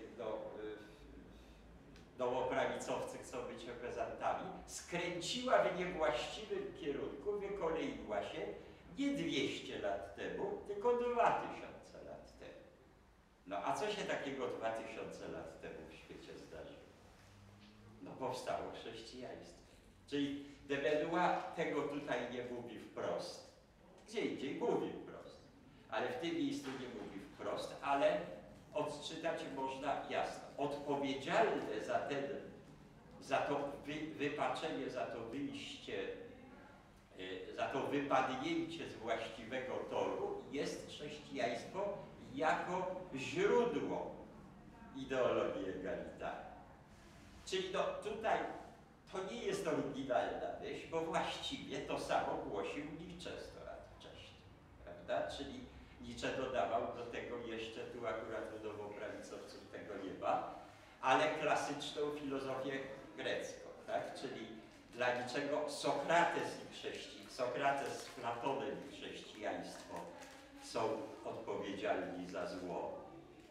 nowoprawicowcy chcą być reprezentantami, skręciła w niewłaściwym kierunku, wykoleiła się nie 200 lat temu, tylko 2000 lat temu. No a co się takiego 2000 lat temu w świecie zdarzyło? No powstało chrześcijaństwo. Czyli de Benoit tego tutaj nie mówi wprost. Gdzie indziej mówi wprost, ale w tym miejscu nie mówi wprost, ale odczytać można jasno. Odpowiedzialne za to wypaczenie, za to wyjście, za to wypadnięcie z właściwego toru jest chrześcijaństwo jako źródło ideologii egalitarnej. Czyli no, tutaj to nie jest oryginalna myśl, bo właściwie to samo głosił Nietzsche 100 lat wcześniej, prawda? Czyli Nietzsche dodawał do tego jeszcze, tu akurat u nowoprawicowców tego nie ma, ale klasyczną filozofię grecką, tak? Czyli dla niczego Sokrates z Platonem i chrześcijaństwo są odpowiedzialni za zło.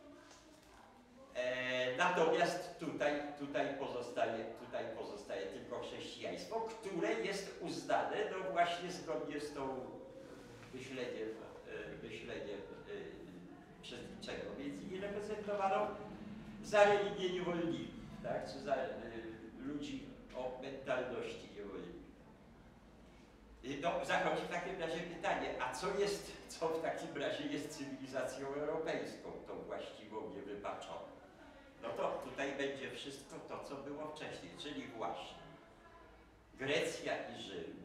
Natomiast tutaj pozostaje tylko chrześcijaństwo, które jest uznane, no właśnie zgodnie z tą myśleniem przez niczego, między innymi reprezentowaną za religię niewolników, tak? Czy za ludzi o mentalności niewolników. No, zachodzi w takim razie pytanie, a co w takim razie jest cywilizacją europejską, tą właściwą, niewypaczoną? No to tutaj będzie wszystko to, co było wcześniej, czyli właśnie Grecja i Rzym,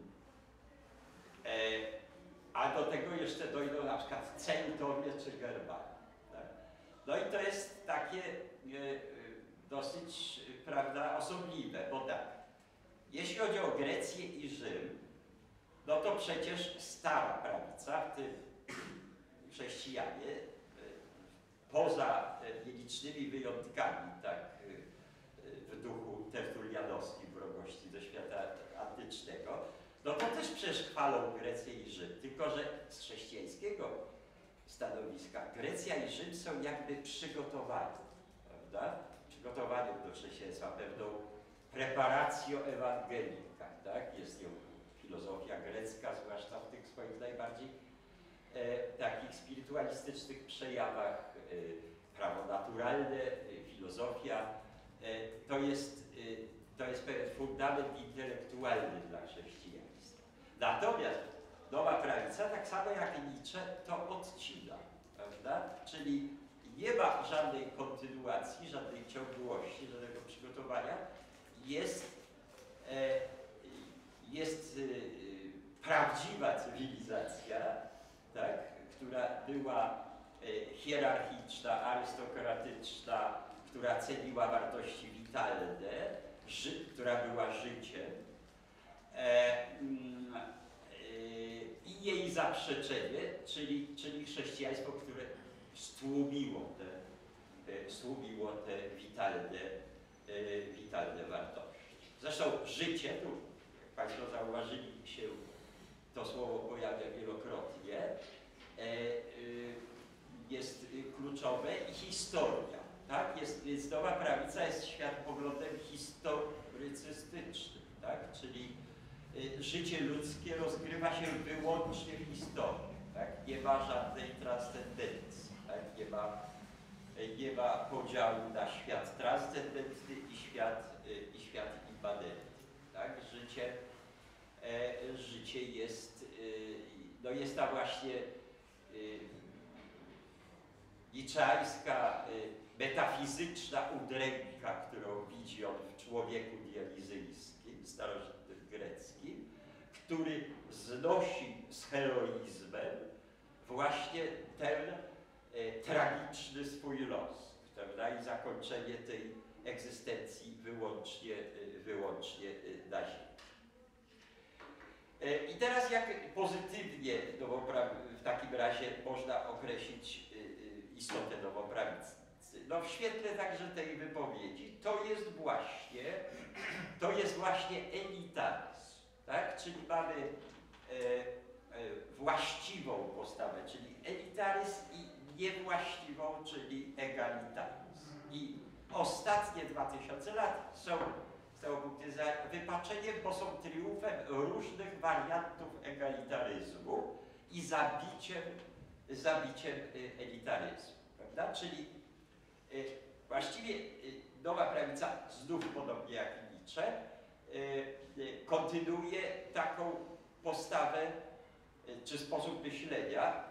a do tego jeszcze dojdą na przykład Celtowie czy Germania. Tak? No i to jest takie dosyć, prawda, osobliwe, bo tak, jeśli chodzi o Grecję i Rzym, no to przecież stara prawica, w tym chrześcijanie, poza nielicznymi wyjątkami, tak, w duchu tertulianowskim, wrogości do świata antycznego, no to też przecież chwalą Grecję i Rzym, tylko że z chrześcijańskiego stanowiska Grecja i Rzym są jakby przygotowaniem, prawda? Przygotowaniem do chrześcijaństwa, pewną preparatio evangelika, tak? Jest ją filozofia grecka, zwłaszcza w tych swoich najbardziej takich spirytualistycznych przejawach, prawo naturalne, filozofia, to jest pewien fundament intelektualny dla chrześcijaństwa. Natomiast nowa prawica, tak samo jak Nietzsche, to odcina, prawda? Czyli nie ma żadnej kontynuacji, żadnej ciągłości, żadnego przygotowania. Jest prawdziwa cywilizacja, tak, która była hierarchiczna, arystokratyczna, która ceniła wartości witalne, która była życiem, i jej zaprzeczenie, czyli chrześcijaństwo, które stłumiło te witalne wartości. Zresztą życie, tu jak Państwo zauważyli, się to słowo pojawia wielokrotnie, jest kluczowe, i historia. Tak? Więc nowa prawica jest światopoglądem historycystycznym, tak? Czyli życie ludzkie rozgrywa się wyłącznie w historii. Tak? Nie ma żadnej transcendencji, tak? Nie ma podziału na świat transcendentny i świat immanentny. Tak? Życie jest, no jest ta właśnie niczeańska, metafizyczna udręka, którą widzi on w człowieku dionizyjskim, starożytnym greckim. który znosi z heroizmem właśnie ten tragiczny swój los, prawda? I zakończenie tej egzystencji wyłącznie na ziemi. I teraz jak pozytywnie w takim razie można określić istotę nowoprawicy? No w świetle także tej wypowiedzi to jest właśnie elitaryzm, tak? Czyli mamy właściwą postawę, czyli elitaryzm i niewłaściwą, czyli egalitaryzm. I ostatnie 2000 lat są z tego punktu widzenia wypaczeniem, bo są triumfem różnych wariantów egalitaryzmu i zabiciem elitaryzmu, prawda? Czyli właściwie nowa prawica, znów podobnie jak Nietzsche, kontynuuje taką postawę czy sposób myślenia,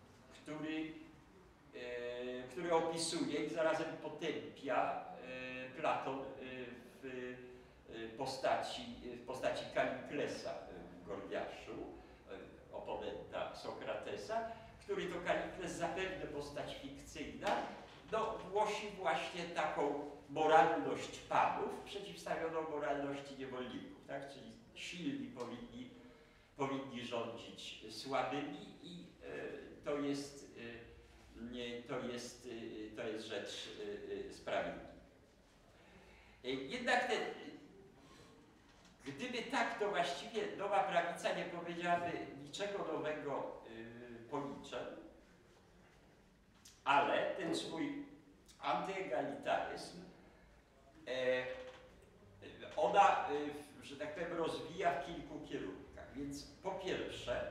który opisuje i zarazem potępia Platon w postaci Kaliklesa w Gorgiaszu, oponenta Sokratesa, który to Kalikles, zapewne postać fikcyjna, no, głosi właśnie taką moralność panów przeciwstawioną moralności niewolników, tak? Czyli silni powinni rządzić słabymi i to jest rzecz sprawiedliwa. Jednak gdyby tak, to właściwie nowa prawica nie powiedziałaby niczego nowego po niczym, ale ten swój antyegalitaryzm ona, że tak powiem, rozwija w kilku kierunkach. Więc po pierwsze,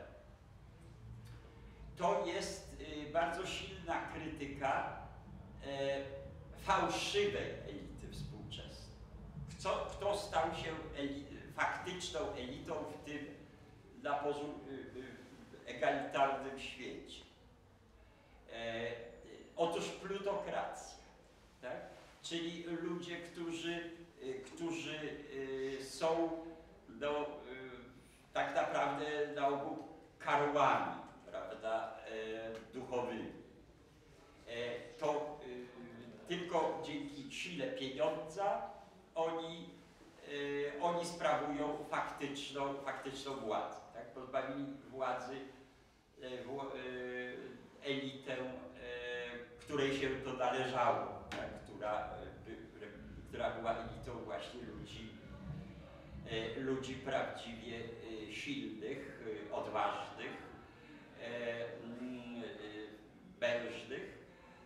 to jest bardzo silna krytyka fałszywej elity współczesnej. Kto stał się faktyczną elitą w tym na pozór egalitarnym świecie? Otóż plutokracja, tak? Czyli ludzie, którzy są no, tak naprawdę na ogół karłami, prawda, duchowymi. To tylko dzięki sile pieniądza oni sprawują faktyczną władzę. Tak? Pozbawili władzy elitę, której się to należało, tak? która była elitą właśnie ludzi prawdziwie silnych, odważnych, mężnych.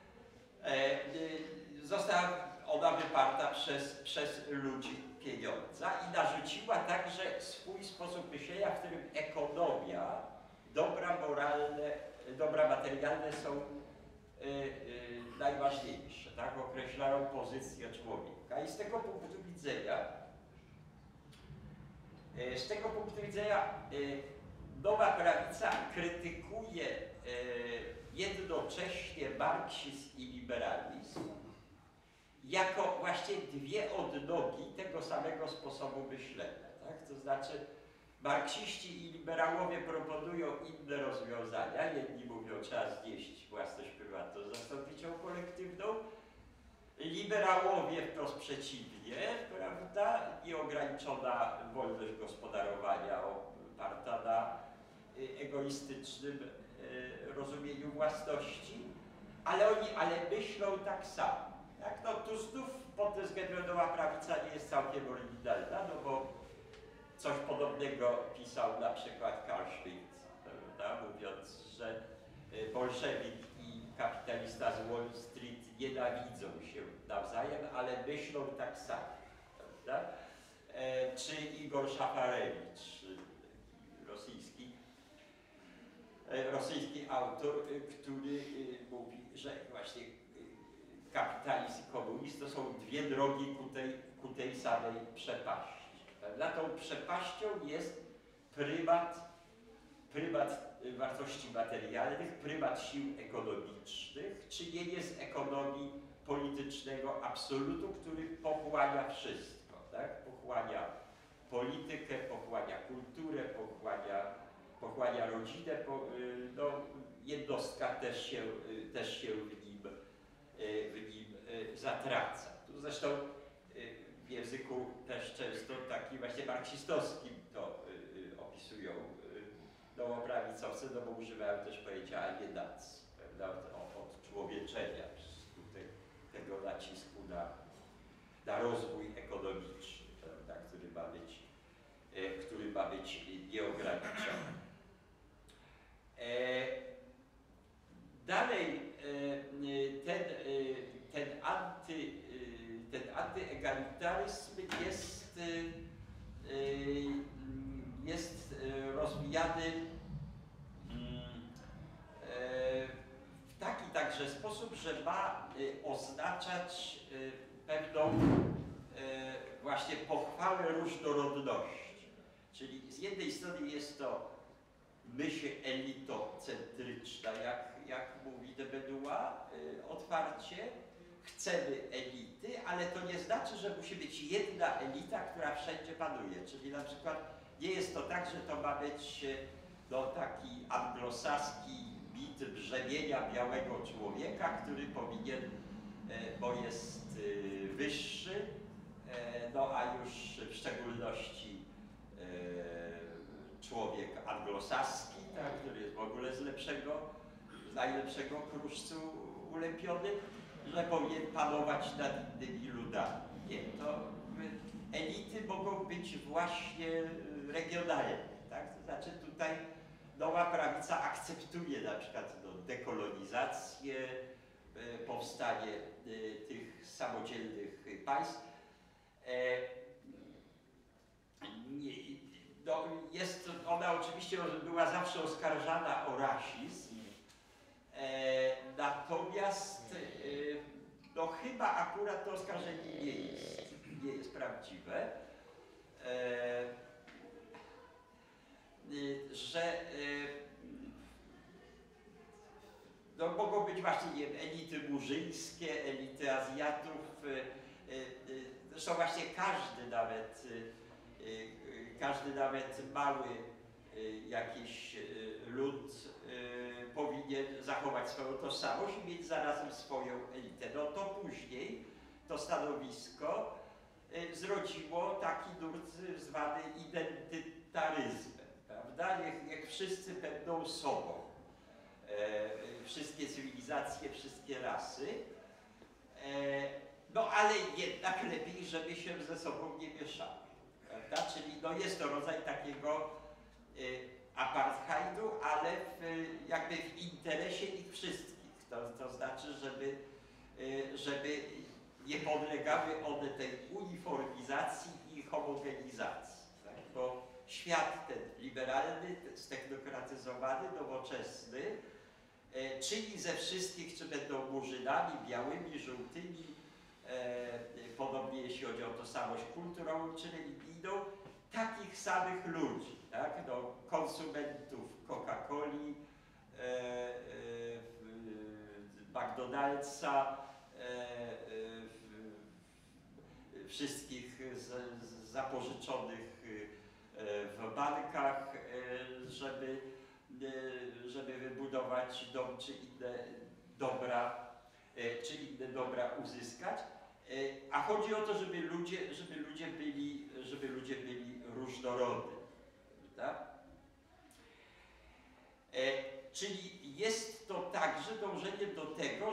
Została ona wyparta przez ludzi pieniądza i narzuciła także swój sposób myślenia, w którym ekonomia, dobra materialne są najważniejsze, tak? Określają pozycję człowieka. I z tego punktu widzenia nowa prawica krytykuje jednocześnie marksizm i liberalizm jako właśnie dwie odnogi tego samego sposobu myślenia. Tak? To znaczy marksiści i liberałowie proponują inne rozwiązania. Jedni mówią, trzeba znieść własność prywatną, zastąpić ją kolektywną. Liberałowie wprost przeciwnie, prawda? I ograniczona wolność gospodarowania oparta na egoistycznym rozumieniu własności, ale myślą tak samo. Tak? No, tu znów pod tym względem nowa prawica nie jest całkiem oryginalna, no bo coś podobnego pisał na przykład Carl Schmitt, prawda? Mówiąc, że bolszewik i kapitalista z Wall Street nienawidzą się nawzajem, ale myślą tak samo. Prawda? Czy Igor Szafarewicz, rosyjski autor, który mówi, że właśnie kapitalizm i komunizm to są dwie drogi ku tej samej przepaści. Prawda? Tą przepaścią jest prymat wartości materialnych, prymat sił ekonomicznych, czynienie z ekonomii politycznego absolutu, który pochłania wszystko. Tak? Pochłania politykę, pochłania kulturę, pochłania rodzinę, no, jednostka też się w nim zatraca. Tu zresztą w języku też często takim właśnie marksistowskim to opisują nowoprawicowcy, no bo używają też pojęcia alienacji, prawda, od człowieczenia, tego nacisku na rozwój ekonomiczny, prawda, który ma być nieograniczony. Dalej ten antyegalitaryzm jest rozwijany w taki także sposób, że ma oznaczać pewną właśnie pochwałę różnorodności. Czyli z jednej strony jest to myśl elitocentryczna, jak mówi de Benoit otwarcie. Chcemy elity, ale to nie znaczy, że musi być jedna elita, która wszędzie panuje. Czyli na przykład nie jest to tak, że to ma być no, taki anglosaski mit brzemienia białego człowieka, który powinien, bo jest wyższy, no a już w szczególności człowiek anglosaski, tak, który jest w ogóle z najlepszego kruszcu ulepiony, że powinien panować nad innymi ludami. Nie, to elity mogą być właśnie regionalne, tak? To znaczy tutaj nowa prawica akceptuje na przykład no, dekolonizację, powstanie tych samodzielnych państw. No, jest ona oczywiście była zawsze oskarżana o rasizm, natomiast no, chyba akurat to oskarżenie nie jest prawdziwe, że no, mogą być właśnie nie wiem, elity murzyńskie, elity Azjatów, zresztą właśnie każdy nawet mały jakiś lud powinien zachować swoją tożsamość i mieć zarazem swoją elitę. No to później to stanowisko zrodziło taki nurt zwany identytaryzmem, prawda? Niech wszyscy będą sobą. Wszystkie cywilizacje, wszystkie rasy. No ale jednak lepiej, żeby się ze sobą nie mieszały. Prawda? Czyli no, jest to rodzaj takiego apartheidu, ale jakby w interesie ich wszystkich. To znaczy, żeby nie podlegały one tej uniformizacji i homogenizacji. Tak? Bo świat ten liberalny, zdechnokratyzowany, nowoczesny, czyni ze wszystkich, czy będą murzynami, białymi, żółtymi, podobnie jeśli chodzi o tożsamość kulturową czy religijną, takich samych ludzi, tak? No, konsumentów Coca-Coli, McDonald'sa, wszystkich zapożyczonych w bankach, żeby wybudować dom czy inne dobra uzyskać. A chodzi o to, żeby ludzie byli różnorodni. Prawda? Czyli jest to także dążenie do tego,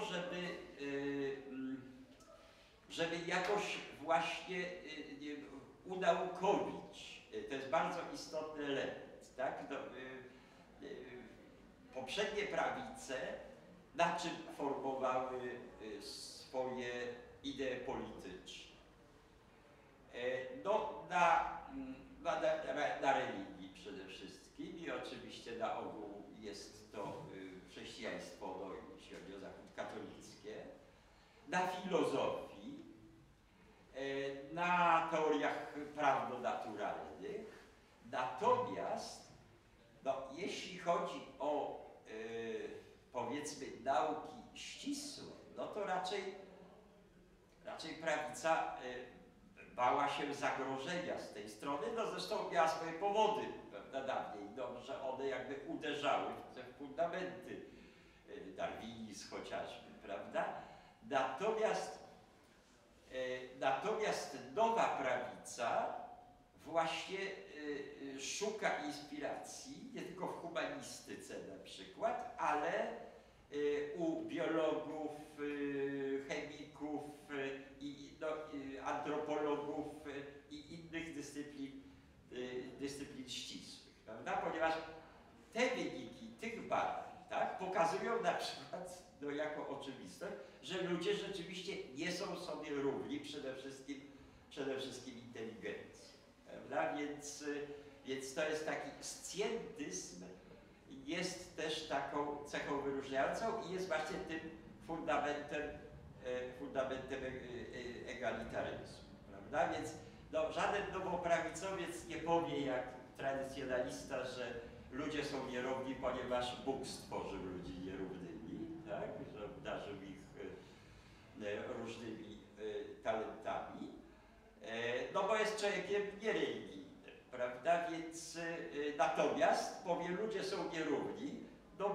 żeby jakoś właśnie unaukowić. To jest bardzo istotny element. Tak? No, poprzednie prawice na czym formowały swoje idee polityczne? No, na religii przede wszystkim i oczywiście na ogół jest to chrześcijaństwo, no, jeśli chodzi o Zachód katolickie, na filozofii, na teoriach prawnonaturalnych. Natomiast no, jeśli chodzi o powiedzmy nauki ścisłe, no to raczej prawica bała się zagrożenia z tej strony, no zresztą miała swoje powody, prawda, dawniej, no, że one jakby uderzały w te fundamenty, darwinizm chociażby, prawda. Natomiast nowa prawica właśnie szuka inspiracji, nie tylko w humanistyce na przykład, ale u biologów, chemików, antropologów i innych dyscyplin ścisłych, prawda? Ponieważ te wyniki tych badań, tak, pokazują na przykład jako oczywistość, że ludzie rzeczywiście nie są sobie równi, przede wszystkim inteligencji, prawda? Więc to jest taki scjentyzm, jest też taką cechą wyróżniającą i jest właśnie tym fundamentem egalitaryzmu, prawda? Więc no, żaden nowoprawicowiec nie powie jak tradycjonalista, że ludzie są nierówni, ponieważ Bóg stworzył ludzi nierównymi, tak? Że obdarzył ich różnymi talentami, no bo jest człowiekiem niereligijnym, prawda? Więc natomiast powie, ludzie są nierówni, no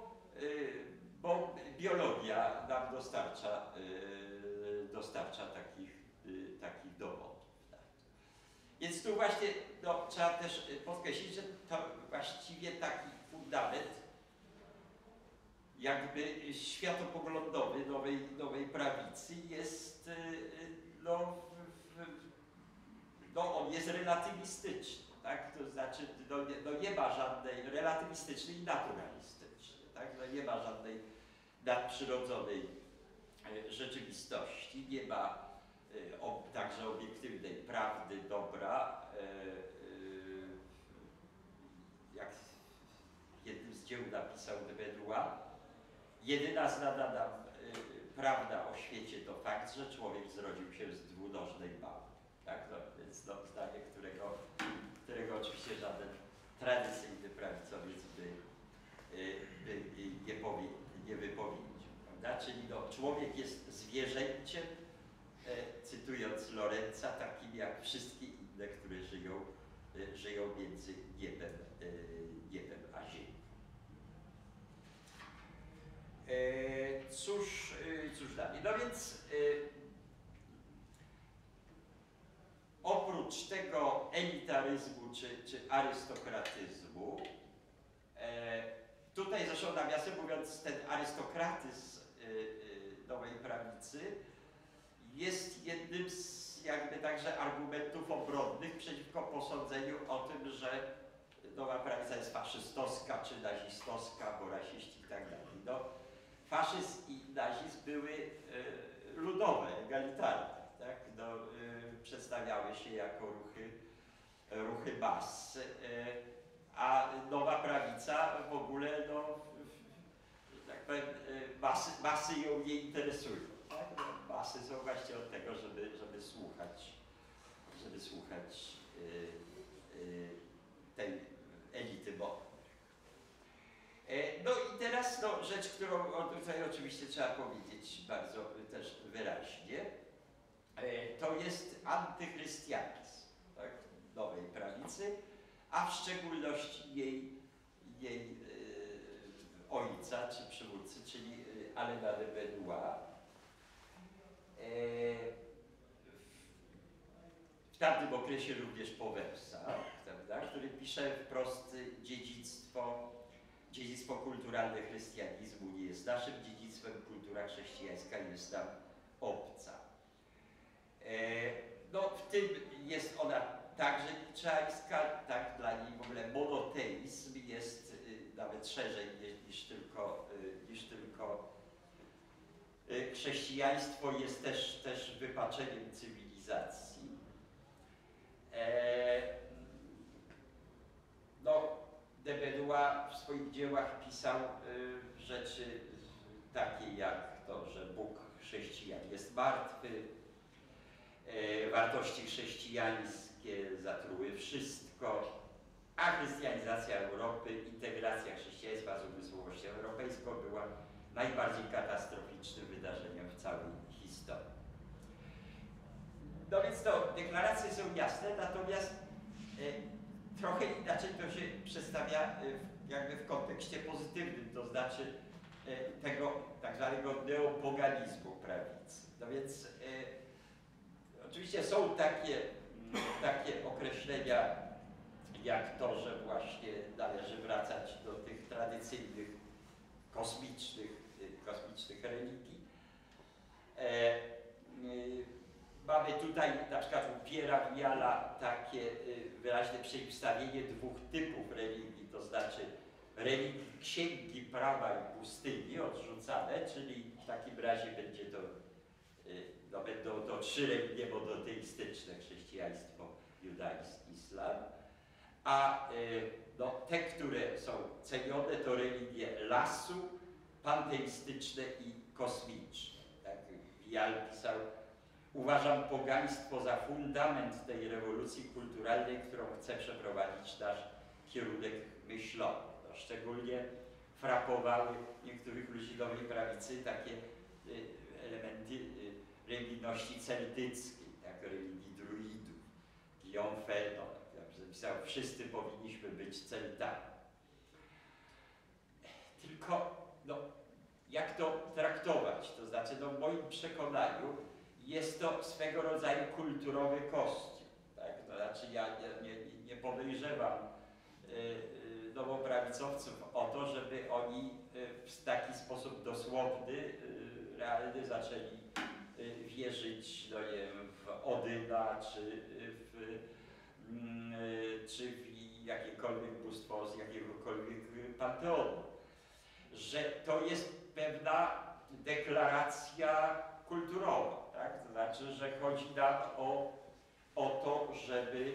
bo biologia nam dostarcza takich dowodów. Tak? Więc tu właśnie no, trzeba też podkreślić, że to właściwie taki fundament jakby światopoglądowy nowej prawicy jest, on jest relatywistyczny, tak? To znaczy nie ma żadnej, relatywistyczny i naturalistyczny, tak? No nie ma żadnej nadprzyrodzonej rzeczywistości, nie ma także obiektywnej prawdy, dobra, jak jednym z dzieł napisał de Bedua, jedyna znana nam prawda o świecie to fakt, że człowiek zrodził się z dwunożnej małpy. Tak? No, więc to zdanie, którego oczywiście żaden tradycyjny prawicowiec nie wypowiedział. Prawda? Czyli no, człowiek jest zwierzęciem, cytując Lorenza, takim jak wszystkie inne, które żyją między niebem a ziemią. Cóż dalej? No więc oprócz tego elitaryzmu czy arystokratyzmu, tutaj zresztą nawiasem mówiąc ten arystokratyzm nowej prawicy jest jednym z jakby także argumentów obronnych przeciwko posądzeniu o tym, że nowa prawica jest faszystowska czy nazistowska, bo rasiści i tak dalej. No, faszyzm i nazizm były ludowe, egalitarne, tak? No, przedstawiały się jako ruchy mas, a nowa prawica w ogóle, no, tak powiem, masy ją nie interesują. Tak? No, masy są właśnie od tego, żeby słuchać tej elity modnej. No i teraz no, rzecz, którą tutaj oczywiście trzeba powiedzieć bardzo też wyraźnie, to jest antychrystianizm, tak, nowej prawicy, a w szczególności jej ojca czy przywódcy, czyli Alaina de Benoist. W tamtym okresie również Poversa, prawda, który pisze wprost dziedzictwo kulturalne chrystianizmu nie jest naszym dziedzictwem, kultura chrześcijańska jest nam obca. No, w tym jest ona także niczańska, tak, dla niej w ogóle monoteizm jest nawet szerzej niż tylko chrześcijaństwo jest też wypaczeniem cywilizacji. No, de Benoist w swoich dziełach pisał rzeczy takie jak to, że Bóg chrześcijan jest martwy, wartości chrześcijańskie zatruły wszystko, a chrystianizacja Europy, integracja chrześcijaństwa z umysłowością europejską była najbardziej katastroficznym wydarzeniem w całej historii. no więc to deklaracje są jasne, natomiast trochę inaczej to się przedstawia jakby w kontekście pozytywnym, to znaczy tego tak zwanego neopoganizmu prawicy. No więc oczywiście są takie określenia jak to, że właśnie należy wracać do tych tradycyjnych kosmicznych religii. Mamy tutaj na przykład u Pierre'a Viala takie wyraźne przeciwstawienie dwóch typów religii, to znaczy religii księgi, prawa i pustyni odrzucane, czyli w takim razie będą to trzy religie monoteistyczne: chrześcijaństwo, judaizm, islam, a no, te, które są cenione, to religie lasu, panteistyczne i kosmiczne. Tak Vial pisał: uważam pogaństwo za fundament tej rewolucji kulturalnej, którą chce przeprowadzić nasz kierunek myślowy. No, szczególnie frapowały niektórych ludzi nowej prawicy takie elementy religijności celtyckiej, tak, religii druidów. Guillaume Fanon zapisał: wszyscy powinniśmy być Celtami. Tylko no, jak to traktować? To znaczy, no, w moim przekonaniu jest to swego rodzaju kulturowy kostium. Tak? To znaczy, ja nie podejrzewam nowoprawicowców o to, żeby oni w taki sposób dosłowny, realny zaczęli wierzyć, no nie wiem, w Odyna, czy w jakiekolwiek bóstwo z jakiegokolwiek panteonu. Że to jest pewna deklaracja kulturowa, tak? To znaczy, że chodzi nam o to, żeby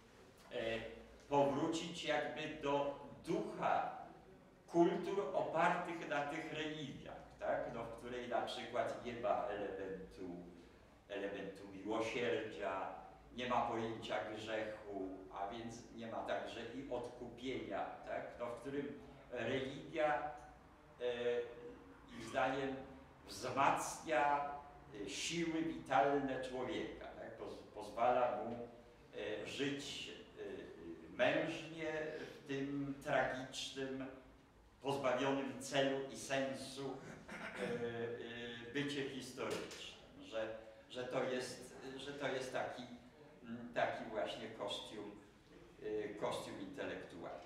powrócić jakby do ducha kultur opartych na tych religiach, tak? No, w której na przykład nie ma elementu miłosierdzia, nie ma pojęcia grzechu, a więc nie ma także i odkupienia, tak? No, w którym religia ich zdaniem wzmacnia siły witalne człowieka, tak? Pozwala mu żyć mężnie w tym tragicznym, pozbawionym celu i sensu bycie historycznym, że to jest taki właśnie kostium intelektualny.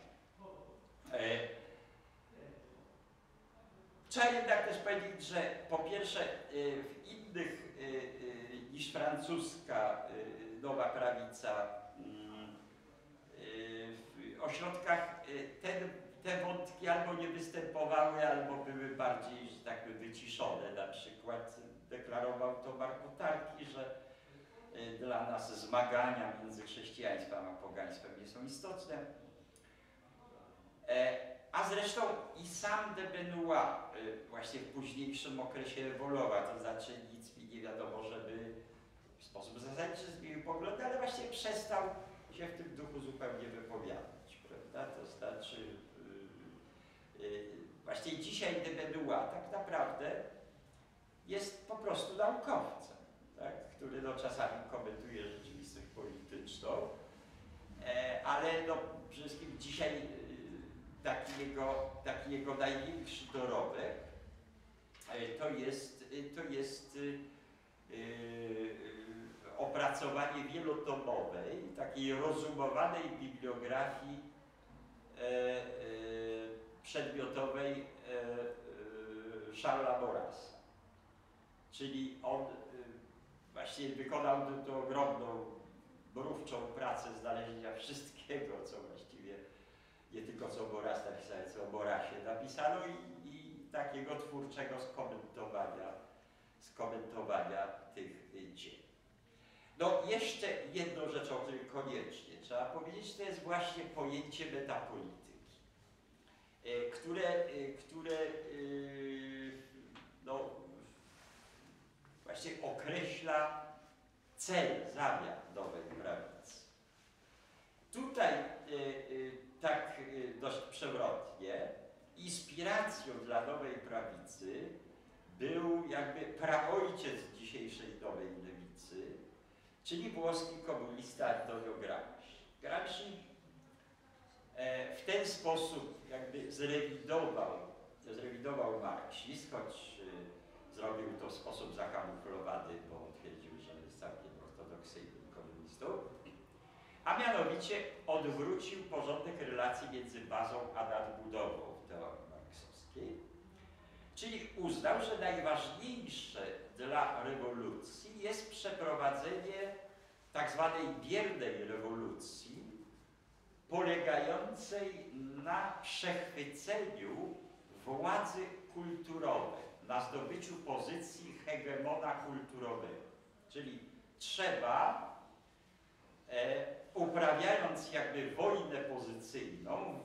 Trzeba jednak też powiedzieć, że po pierwsze w innych niż francuska nowa prawica w ośrodkach te wątki albo nie występowały, albo były bardziej, że tak powiem, wyciszone. Na przykład deklarował to Marco Tarki, że dla nas zmagania między chrześcijaństwem a pogaństwem nie są istotne. A zresztą i sam de Benoit właśnie w późniejszym okresie ewoluował, to znaczy nic mi nie wiadomo, żeby w sposób zasadniczy zmienił poglądy, ale właśnie przestał się w tym duchu zupełnie wypowiadać, prawda? To znaczy właśnie dzisiaj de Benoit tak naprawdę jest po prostu naukowcem, tak? Który no, czasami komentuje rzeczywistość polityczną, ale no, przede wszystkim dzisiaj taki jego największy dorobek to jest opracowanie wielotomowej, takiej rozumowanej bibliografii przedmiotowej Charlesa Maurrasa. Czyli on właśnie wykonał tę ogromną, mrówczą pracę znalezienia wszystkiego, co właściwie nie tylko co Maurras napisał, co o Maurrasie napisano i takiego twórczego skomentowania tych dzieł. No jeszcze jedną rzeczą, o której koniecznie trzeba powiedzieć, to jest właśnie pojęcie metapolityki, które no, właśnie określa cel, zamiar nowej prawicy. Tutaj tak dość przewrotnie inspiracją dla nowej prawicy był jakby praojciec dzisiejszej nowej lewicy, czyli włoski komunista Antonio Gramsci. Gramsci w ten sposób jakby zrewidował marksizm, choć zrobił to w sposób zakamuflowany, bo twierdził, że jest całkiem ortodoksyjnym komunistą, a mianowicie odwrócił porządek relacji między bazą a nadbudową w teorii marksowskiej, czyli uznał, że najważniejsze dla rewolucji jest przeprowadzenie tak zwanej biernej rewolucji, polegającej na przechwyceniu władzy kulturowej, na zdobyciu pozycji hegemona kulturowego. Czyli trzeba, uprawiając jakby wojnę pozycyjną,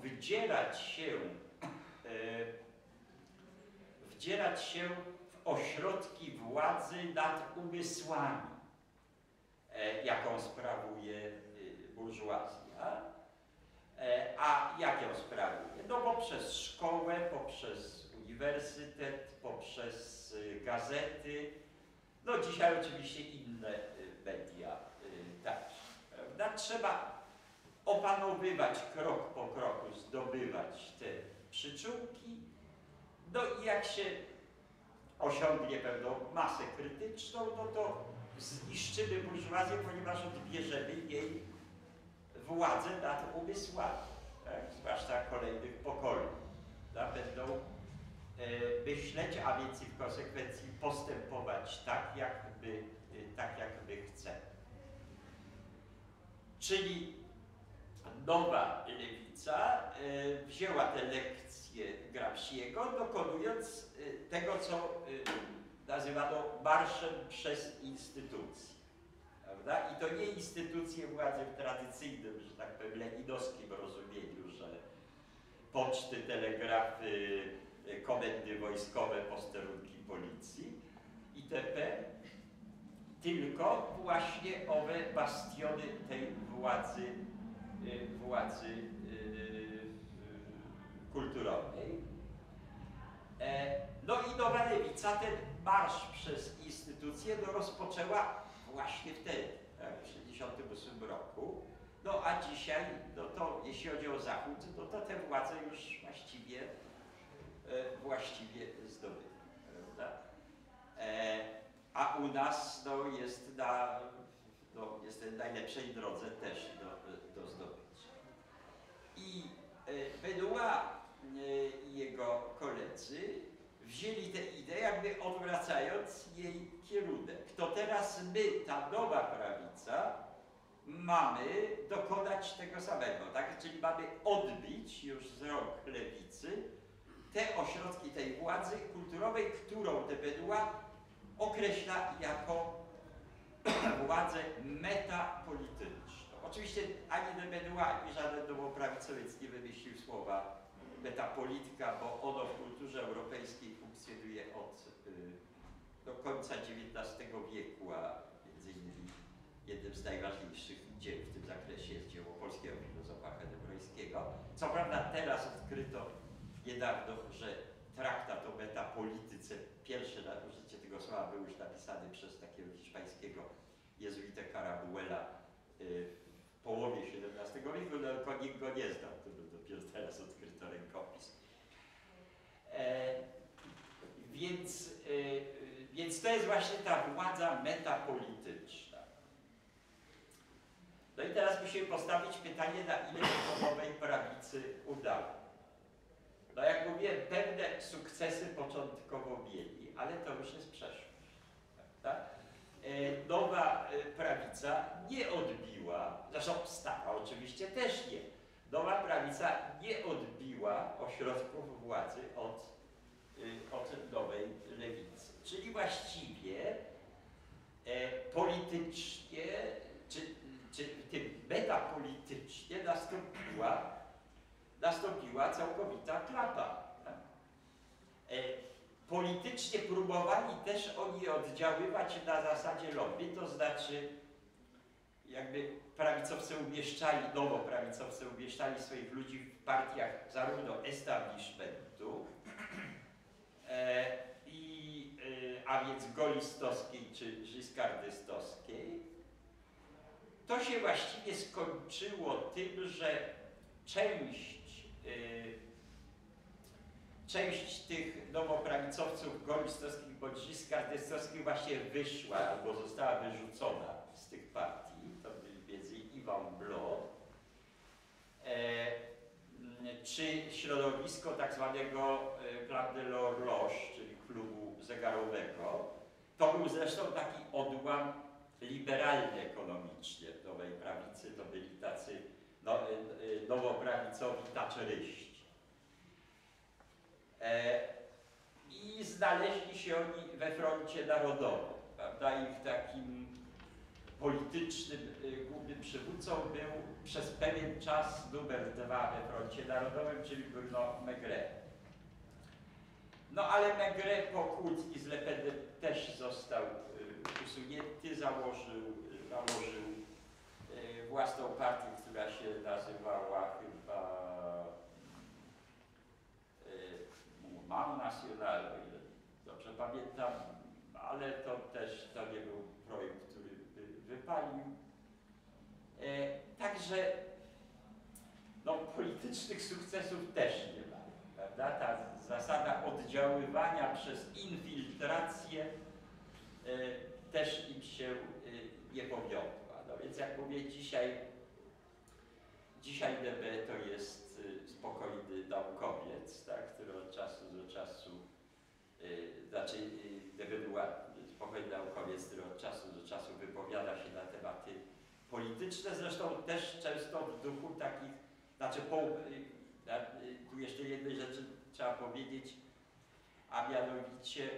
wdzierać się w ośrodki władzy nad umysłami, jaką sprawuje burżuazja. A jak ją sprawuje? No poprzez szkołę, poprzez uniwersytet, poprzez gazety, no dzisiaj oczywiście inne media także, prawda? Trzeba opanowywać krok po kroku, zdobywać te przyczółki, no i jak się osiągnie pewną masę krytyczną, no to zniszczymy burżuazję, ponieważ odbierzemy jej władzę nad umysłami, tak? Zwłaszcza kolejnych pokoleń. Będą myśleć, a więc i w konsekwencji postępować tak, jak my chcemy. Czyli nowa lewica wzięła te lekcje Gramsciego, dokonując tego, co nazywano marszem przez instytucje. Prawda? I to nie instytucje władzy w tradycyjnym, że tak powiem, leninowskim rozumieniu, że poczty, telegrafy, komendy wojskowe, posterunki policji itp., tylko właśnie owe bastiony tej władzy kulturowej. No i nowa lewica ten marsz przez instytucje rozpoczęła właśnie wtedy, w 1968 roku. No a dzisiaj, no to jeśli chodzi o Zachód, no to tę władzę już właściwie zdobyli, prawda? A u nas no, jest na najlepszej drodze też do zdobycia. I Benoit i jego koledzy wzięli tę ideę, jakby odwracając jej kierunek. To teraz my, ta nowa prawica, mamy dokonać tego samego, tak? Czyli mamy odbić już z rąk lewicy te ośrodki tej władzy kulturowej, którą de Benoit określa jako władzę metapolityczną. Oczywiście ani de Benoit, ani żaden nowoprawicowiec nie wymyślił słowa metapolityka, bo ono w kulturze europejskiej funkcjonuje do końca XIX wieku, a między innymi jednym z najważniejszych dzieł w tym zakresie jest dzieło polskiego filozofa Hedebrońskiego. Co prawda teraz odkryto niedawno, że traktat o metapolityce, pierwsze użycie tego słowa był już napisany przez takiego hiszpańskiego jezuitę Carabuela w połowie XVII wieku, no tylko nikt go nie znał, to dopiero teraz odkryto rękopis. Więc to jest właśnie ta władza metapolityczna. No i teraz musimy postawić pytanie, na ile się nowej prawicy udało. No jak mówiłem, pewne sukcesy początkowo mieli, ale to już jest przeszłość. Prawda? Nowa prawica nie odbiła, zresztą stara oczywiście też nie, nowa prawica nie odbiła ośrodków władzy od nowej lewicy. Czyli właściwie politycznie, czy tym metapolitycznie nastąpiła całkowita klapa. Politycznie próbowali też oni oddziaływać na zasadzie lobby, to znaczy jakby prawicowcy nowoprawicowcy umieszczali swoich ludzi w partiach zarówno establishmentu, a więc golistowskiej czy giscardystowskiej, się właściwie skończyło tym, że część tych nowoprawicowców golistowskich bądź giscardystowskich właśnie wyszła albo została wyrzucona z tych partii. To był między Iwan Blot, czy środowisko tak zwanego Club de l'Horloge, czyli klubu zegarowego. To był zresztą taki odłam liberalny ekonomicznie w nowej prawicy. To byli tacy nowoprawicowi thatcheryści. I znaleźli się oni we froncie narodowym, prawda? Ich takim politycznym głównym przywódcą był przez pewien czas numer 2 we froncie narodowym, czyli Bruno Maigret. No ale Maigret po kłótni z Le Penem też został usunięty, założył własną partię, która się nazywała chyba Mouvement National, o ile dobrze pamiętam, ale to też to nie był projekt, który by wypalił. Także no, politycznych sukcesów też nie ma, prawda? Ta zasada oddziaływania przez infiltrację też im się nie powiodła. No więc jak mówię, dzisiaj DB to jest spokojny naukowiec, tak, który od czasu do czasu, DB była spokojny naukowiec, który od czasu do czasu wypowiada się na tematy polityczne, zresztą też często w duchu takich, tu jeszcze jednej rzeczy trzeba powiedzieć, a mianowicie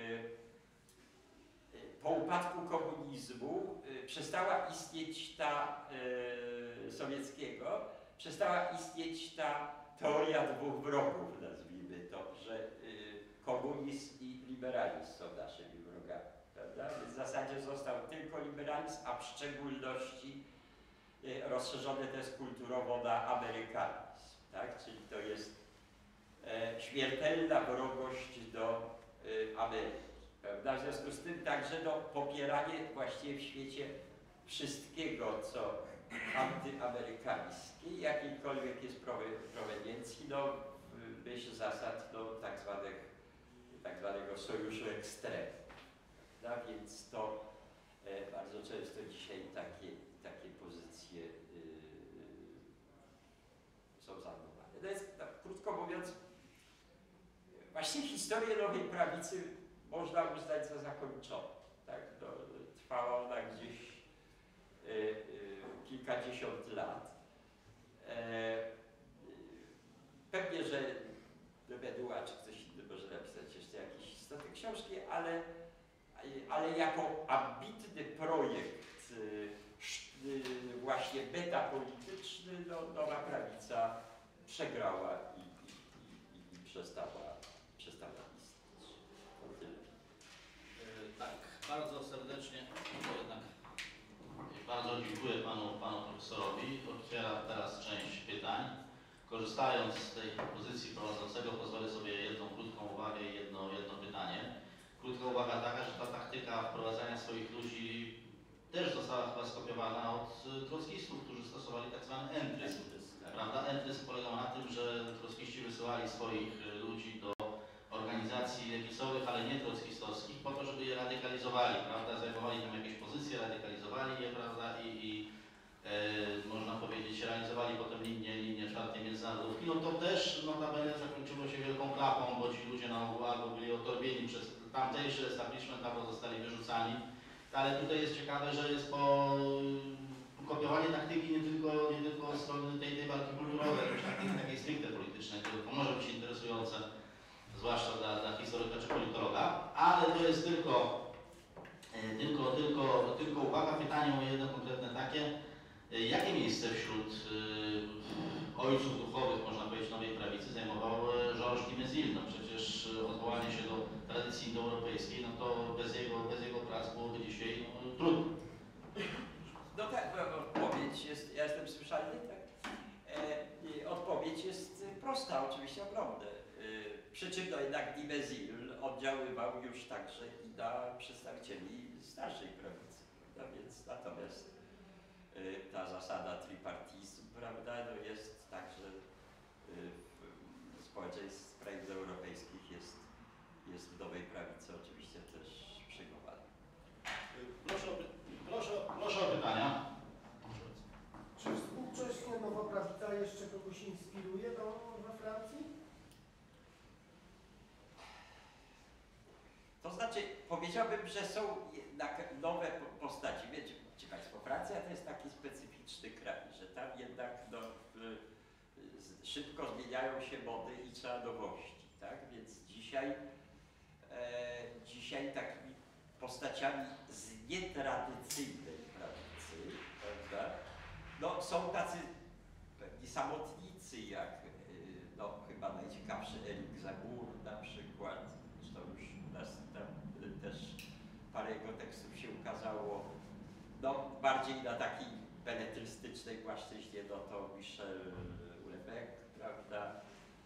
po upadku komunizmu przestała istnieć sowieckiego, przestała istnieć ta teoria dwóch wrogów, nazwijmy to, że komunizm i liberalizm są naszymi wrogami, prawda? Więc w zasadzie został tylko liberalizm, a w szczególności rozszerzony też kulturowo na amerykanizm, tak? Czyli to jest śmiertelna wrogość do Ameryki. W związku z tym także popieranie właściwie w świecie wszystkiego, co antyamerykańskie, jakiejkolwiek jest proweniencji, w myśl zasad tak zwanego sojuszu ekstremum. Więc to bardzo często dzisiaj takie pozycje są zajmowane. To jest, krótko mówiąc, właśnie historię nowej prawicy można uznać za zakończoną. Tak? Trwała ona gdzieś kilkadziesiąt lat. Pewnie, że Beduła czy ktoś inny może napisać jeszcze jakieś istotne książki, ale jako ambitny projekt właśnie metapolityczny, nowa prawica przegrała i przestała istnieć. Tak, bardzo serdecznie, jednak bardzo dziękuję panu profesorowi. Otwieram teraz część pytań. Korzystając z tej pozycji prowadzącego, pozwolę sobie jedną krótką uwagę i jedno pytanie. Krótka uwaga taka, że ta taktyka wprowadzania swoich ludzi też została chyba skopiowana od trockistów, którzy stosowali tak zwany entryzm. Prawda? Entryzm polegał na tym, że trockiści wysyłali swoich ludzi do organizacji lewicowych, ale nie trockistowskich, po to, żeby je radykalizowali, prawda? Zajmowali tam jakieś pozycje, radykalizowali je, prawda? I można powiedzieć, realizowali potem linię czwartej międzynarodówki. No to też notabene zakończyło się wielką klapą, bo ci ludzie na ogół albo byli otorbieni przez tamtejszy establishment, albo zostali wyrzucani. Ale tutaj jest ciekawe, że jest kopiowanie taktyki nie tylko strony tej walki kulturowej, takiej stricte politycznej, to może być interesujące, zwłaszcza dla historyka czy politologa, ale to jest tylko uwaga. Pytanie moje jedno konkretne takie. Jakie miejsce wśród ojców duchowych, można powiedzieć, nowej prawicy zajmował Georges Dumézil? No przecież odwołanie się do tradycji indoeuropejskiej, no to bez jego prac byłoby dzisiaj trudno. No tak, odpowiedź jest, ja jestem słyszalny, tak? Odpowiedź jest prosta, oczywiście ogromna. Przy czym no jednak Dumézil oddziaływał już także i na przedstawicieli starszej prawicy, prawda? Więc natomiast inspiruje we Francji? To znaczy, powiedziałbym, że są jednak nowe postaci. Wiecie Państwo, Francja to jest taki specyficzny kraj, że tam jednak no, szybko zmieniają się mody i trzeba nowości, tak? Więc dzisiaj takimi postaciami z nietradycyjnej prawicy, prawda? No, są tacy pewni samotnicy, jak no, chyba najciekawszy Éric Zemmour na przykład. Zresztą już u nas tam też parę jego tekstów się ukazało. No, bardziej na takiej beletrystycznej płaszczyźnie, no to Michel Houellebecq, prawda?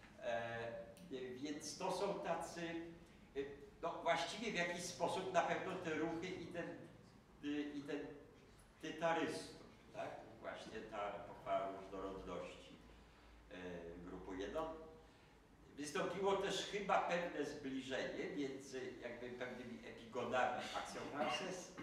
Więc to są tacy, no właściwie w jakiś sposób na pewno te ruchy identytarystów, tak? Właśnie ta epoka różnorodności grupuje. No, wystąpiło też chyba pewne zbliżenie między jakby pewnymi epigonami Action Frances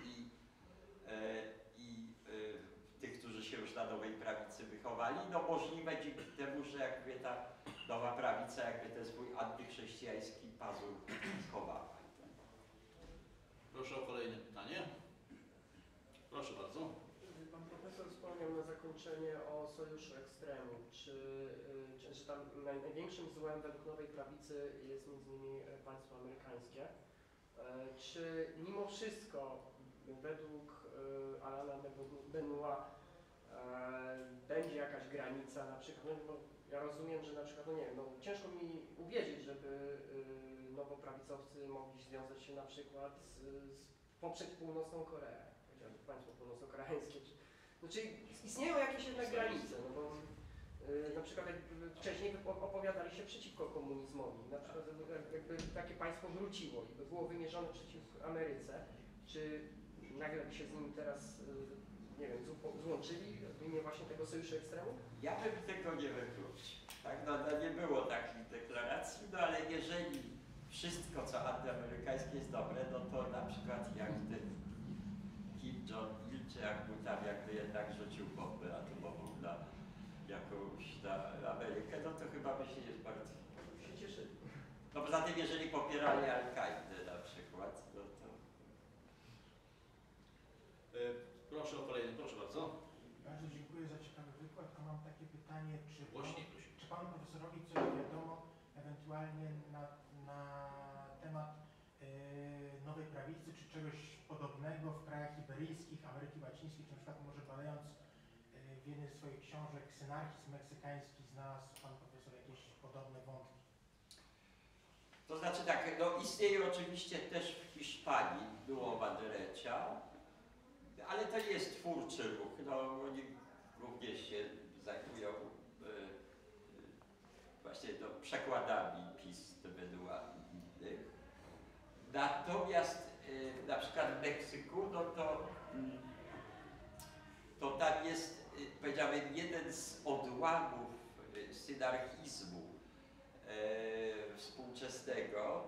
i tych, którzy się już na nowej prawicy wychowali. No możliwe dzięki temu, że jakby ta nowa prawica jakby ten swój antychrześcijański pazur schowała. Proszę o kolejne pytanie. Proszę bardzo. Pan profesor wspomniał na zakończenie o sojuszu ekstremów. Czy tam największym złem według nowej prawicy jest między innymi państwo amerykańskie? Czy mimo wszystko według Alana Benoit będzie jakaś granica, na przykład, no, bo ja rozumiem, że na przykład, no nie wiem, no, ciężko mi uwierzyć, żeby nowoprawicowcy mogli związać się na przykład poprzez Północną Koreę, chociażby państwo północno-koreańskie. Znaczy istnieją jakieś jednak granice, no bo na przykład wcześniej opowiadali się przeciwko komunizmowi, na przykład jakby takie państwo wróciło i by było wymierzone przeciw Ameryce, czy nagle by się z nimi teraz, nie wiem, złączyli w imię właśnie tego sojuszu ekstremów? Ja bym tego nie wykluczył. Tak? No, nie było takich deklaracji, no ale jeżeli wszystko, co antyamerykańskie jest dobre, no to na przykład jak ten Kim Jong-il, czy jak mu tam jakby jednak rzucił bombę atomową na jakąś na Amerykę, no to chyba by się nie zmartwił. Się cieszyli. No poza tym, jeżeli popierali Al-Kaidę na przykład, no to... Proszę o kolejny, proszę bardzo. Bardzo dziękuję za ciekawy wykład, a mam takie pytanie, Głośniej, czy panu profesorowi coś wiadomo ewentualnie na temat nowej prawicy, czy czegoś podobnego w krajach iberyjskich, Ameryki Łacińskiej, czy na przykład może badając w jednej z swoich książek Synarchizm meksykański znalazł pan profesor jakieś podobne wątki? To znaczy tak, no istnieje oczywiście też w Hiszpanii duo Banderecia, ale to nie jest twórczy ruch, no oni również się zajmują właśnie no, przekładami PiS de Benoit i innych. Natomiast na przykład w Meksyku, no to tam jest, powiedziałbym, jeden z odłamów synarchizmu współczesnego,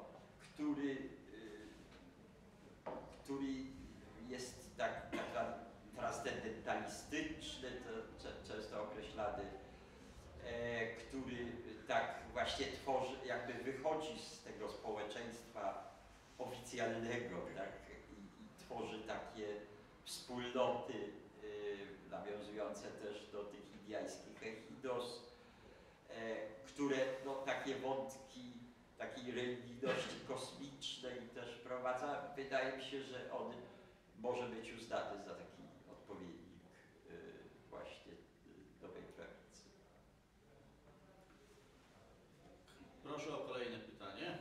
który jest tak transcendentalistyczny, to często określany, który tak właśnie tworzy, jakby wychodzi z tego społeczeństwa oficjalnego, tak, i tworzy takie wspólnoty nawiązujące też do tych indiańskich ejidos, które no, takie wątki takiej religijności kosmicznej też wprowadza. Wydaje mi się, że on może być uznany za taki odpowiednik właśnie nowej prawicy. Proszę o kolejne pytanie.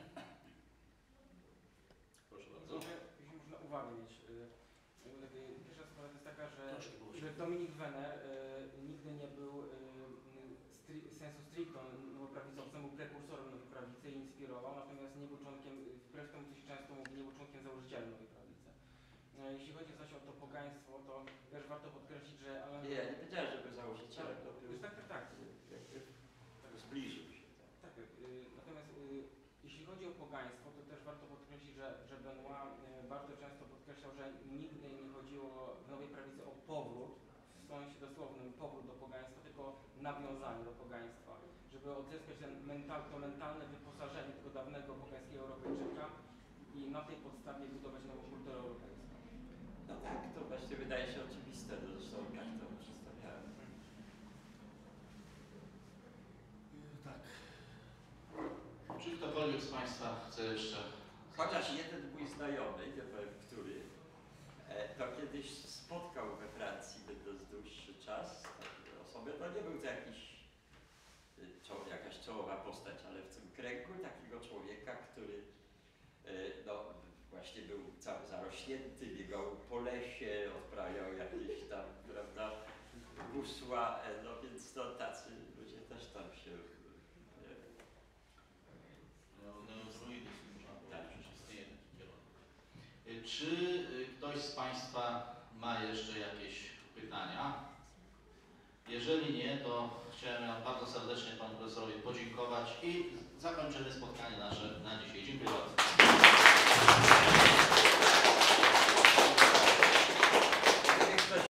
Proszę bardzo. Jeśli można uwagę mieć. Pierwsza sprawa jest taka, Troszkę głośniej. że Dominik Wenner nigdy nie był sensu stricto nowoprawicowcem, był prekursorem nowej prawicy i inspirował, natomiast nie był członkiem, wbrew temu co się często mówi, nie był członkiem założycielem nowej prawicy. Jeśli chodzi zaś o to pogaństwo, to też warto podkreślić, że Alan... Nie, nie wiedziałem, żeby założycielem to był. Tak. Zbliżył się. Tak, natomiast jeśli chodzi o pogaństwo, to też warto podkreślić, że Benoit bardzo często podkreślał, że nigdy nie chodziło w nowej prawicy o powrót, w sensie dosłownym powrót do pogaństwa, tylko nawiązanie do pogaństwa. żeby odzyskać to mentalne wyposażenie tego dawnego bogańskiego Europejczyka i na tej podstawie budować nową kulturę europejską. No tak, to właśnie wydaje się oczywiste, zresztą tak to przedstawiałem. Tak. Czy ktokolwiek z Państwa chce jeszcze? Chociaż jeden mój znajomy, nie powiem który, to kiedyś spotkał we Francji, będąc dłuższy czas, taką osobę, no nie był to jakaś czołowa postać, ale w tym kręgu takiego człowieka, który no, właśnie był cały zarośnięty, biegał po lesie, odprawiał jakieś tam, prawda, gusła, no więc to tacy ludzie też tam się Neozuidy, można powiedzieć, że istnieje taki kierunek. Czy ktoś z Państwa ma jeszcze jakieś pytania? Jeżeli nie, to chciałem bardzo serdecznie Panu Profesorowi podziękować i zakończymy spotkanie nasze na dzisiaj. Dziękuję bardzo.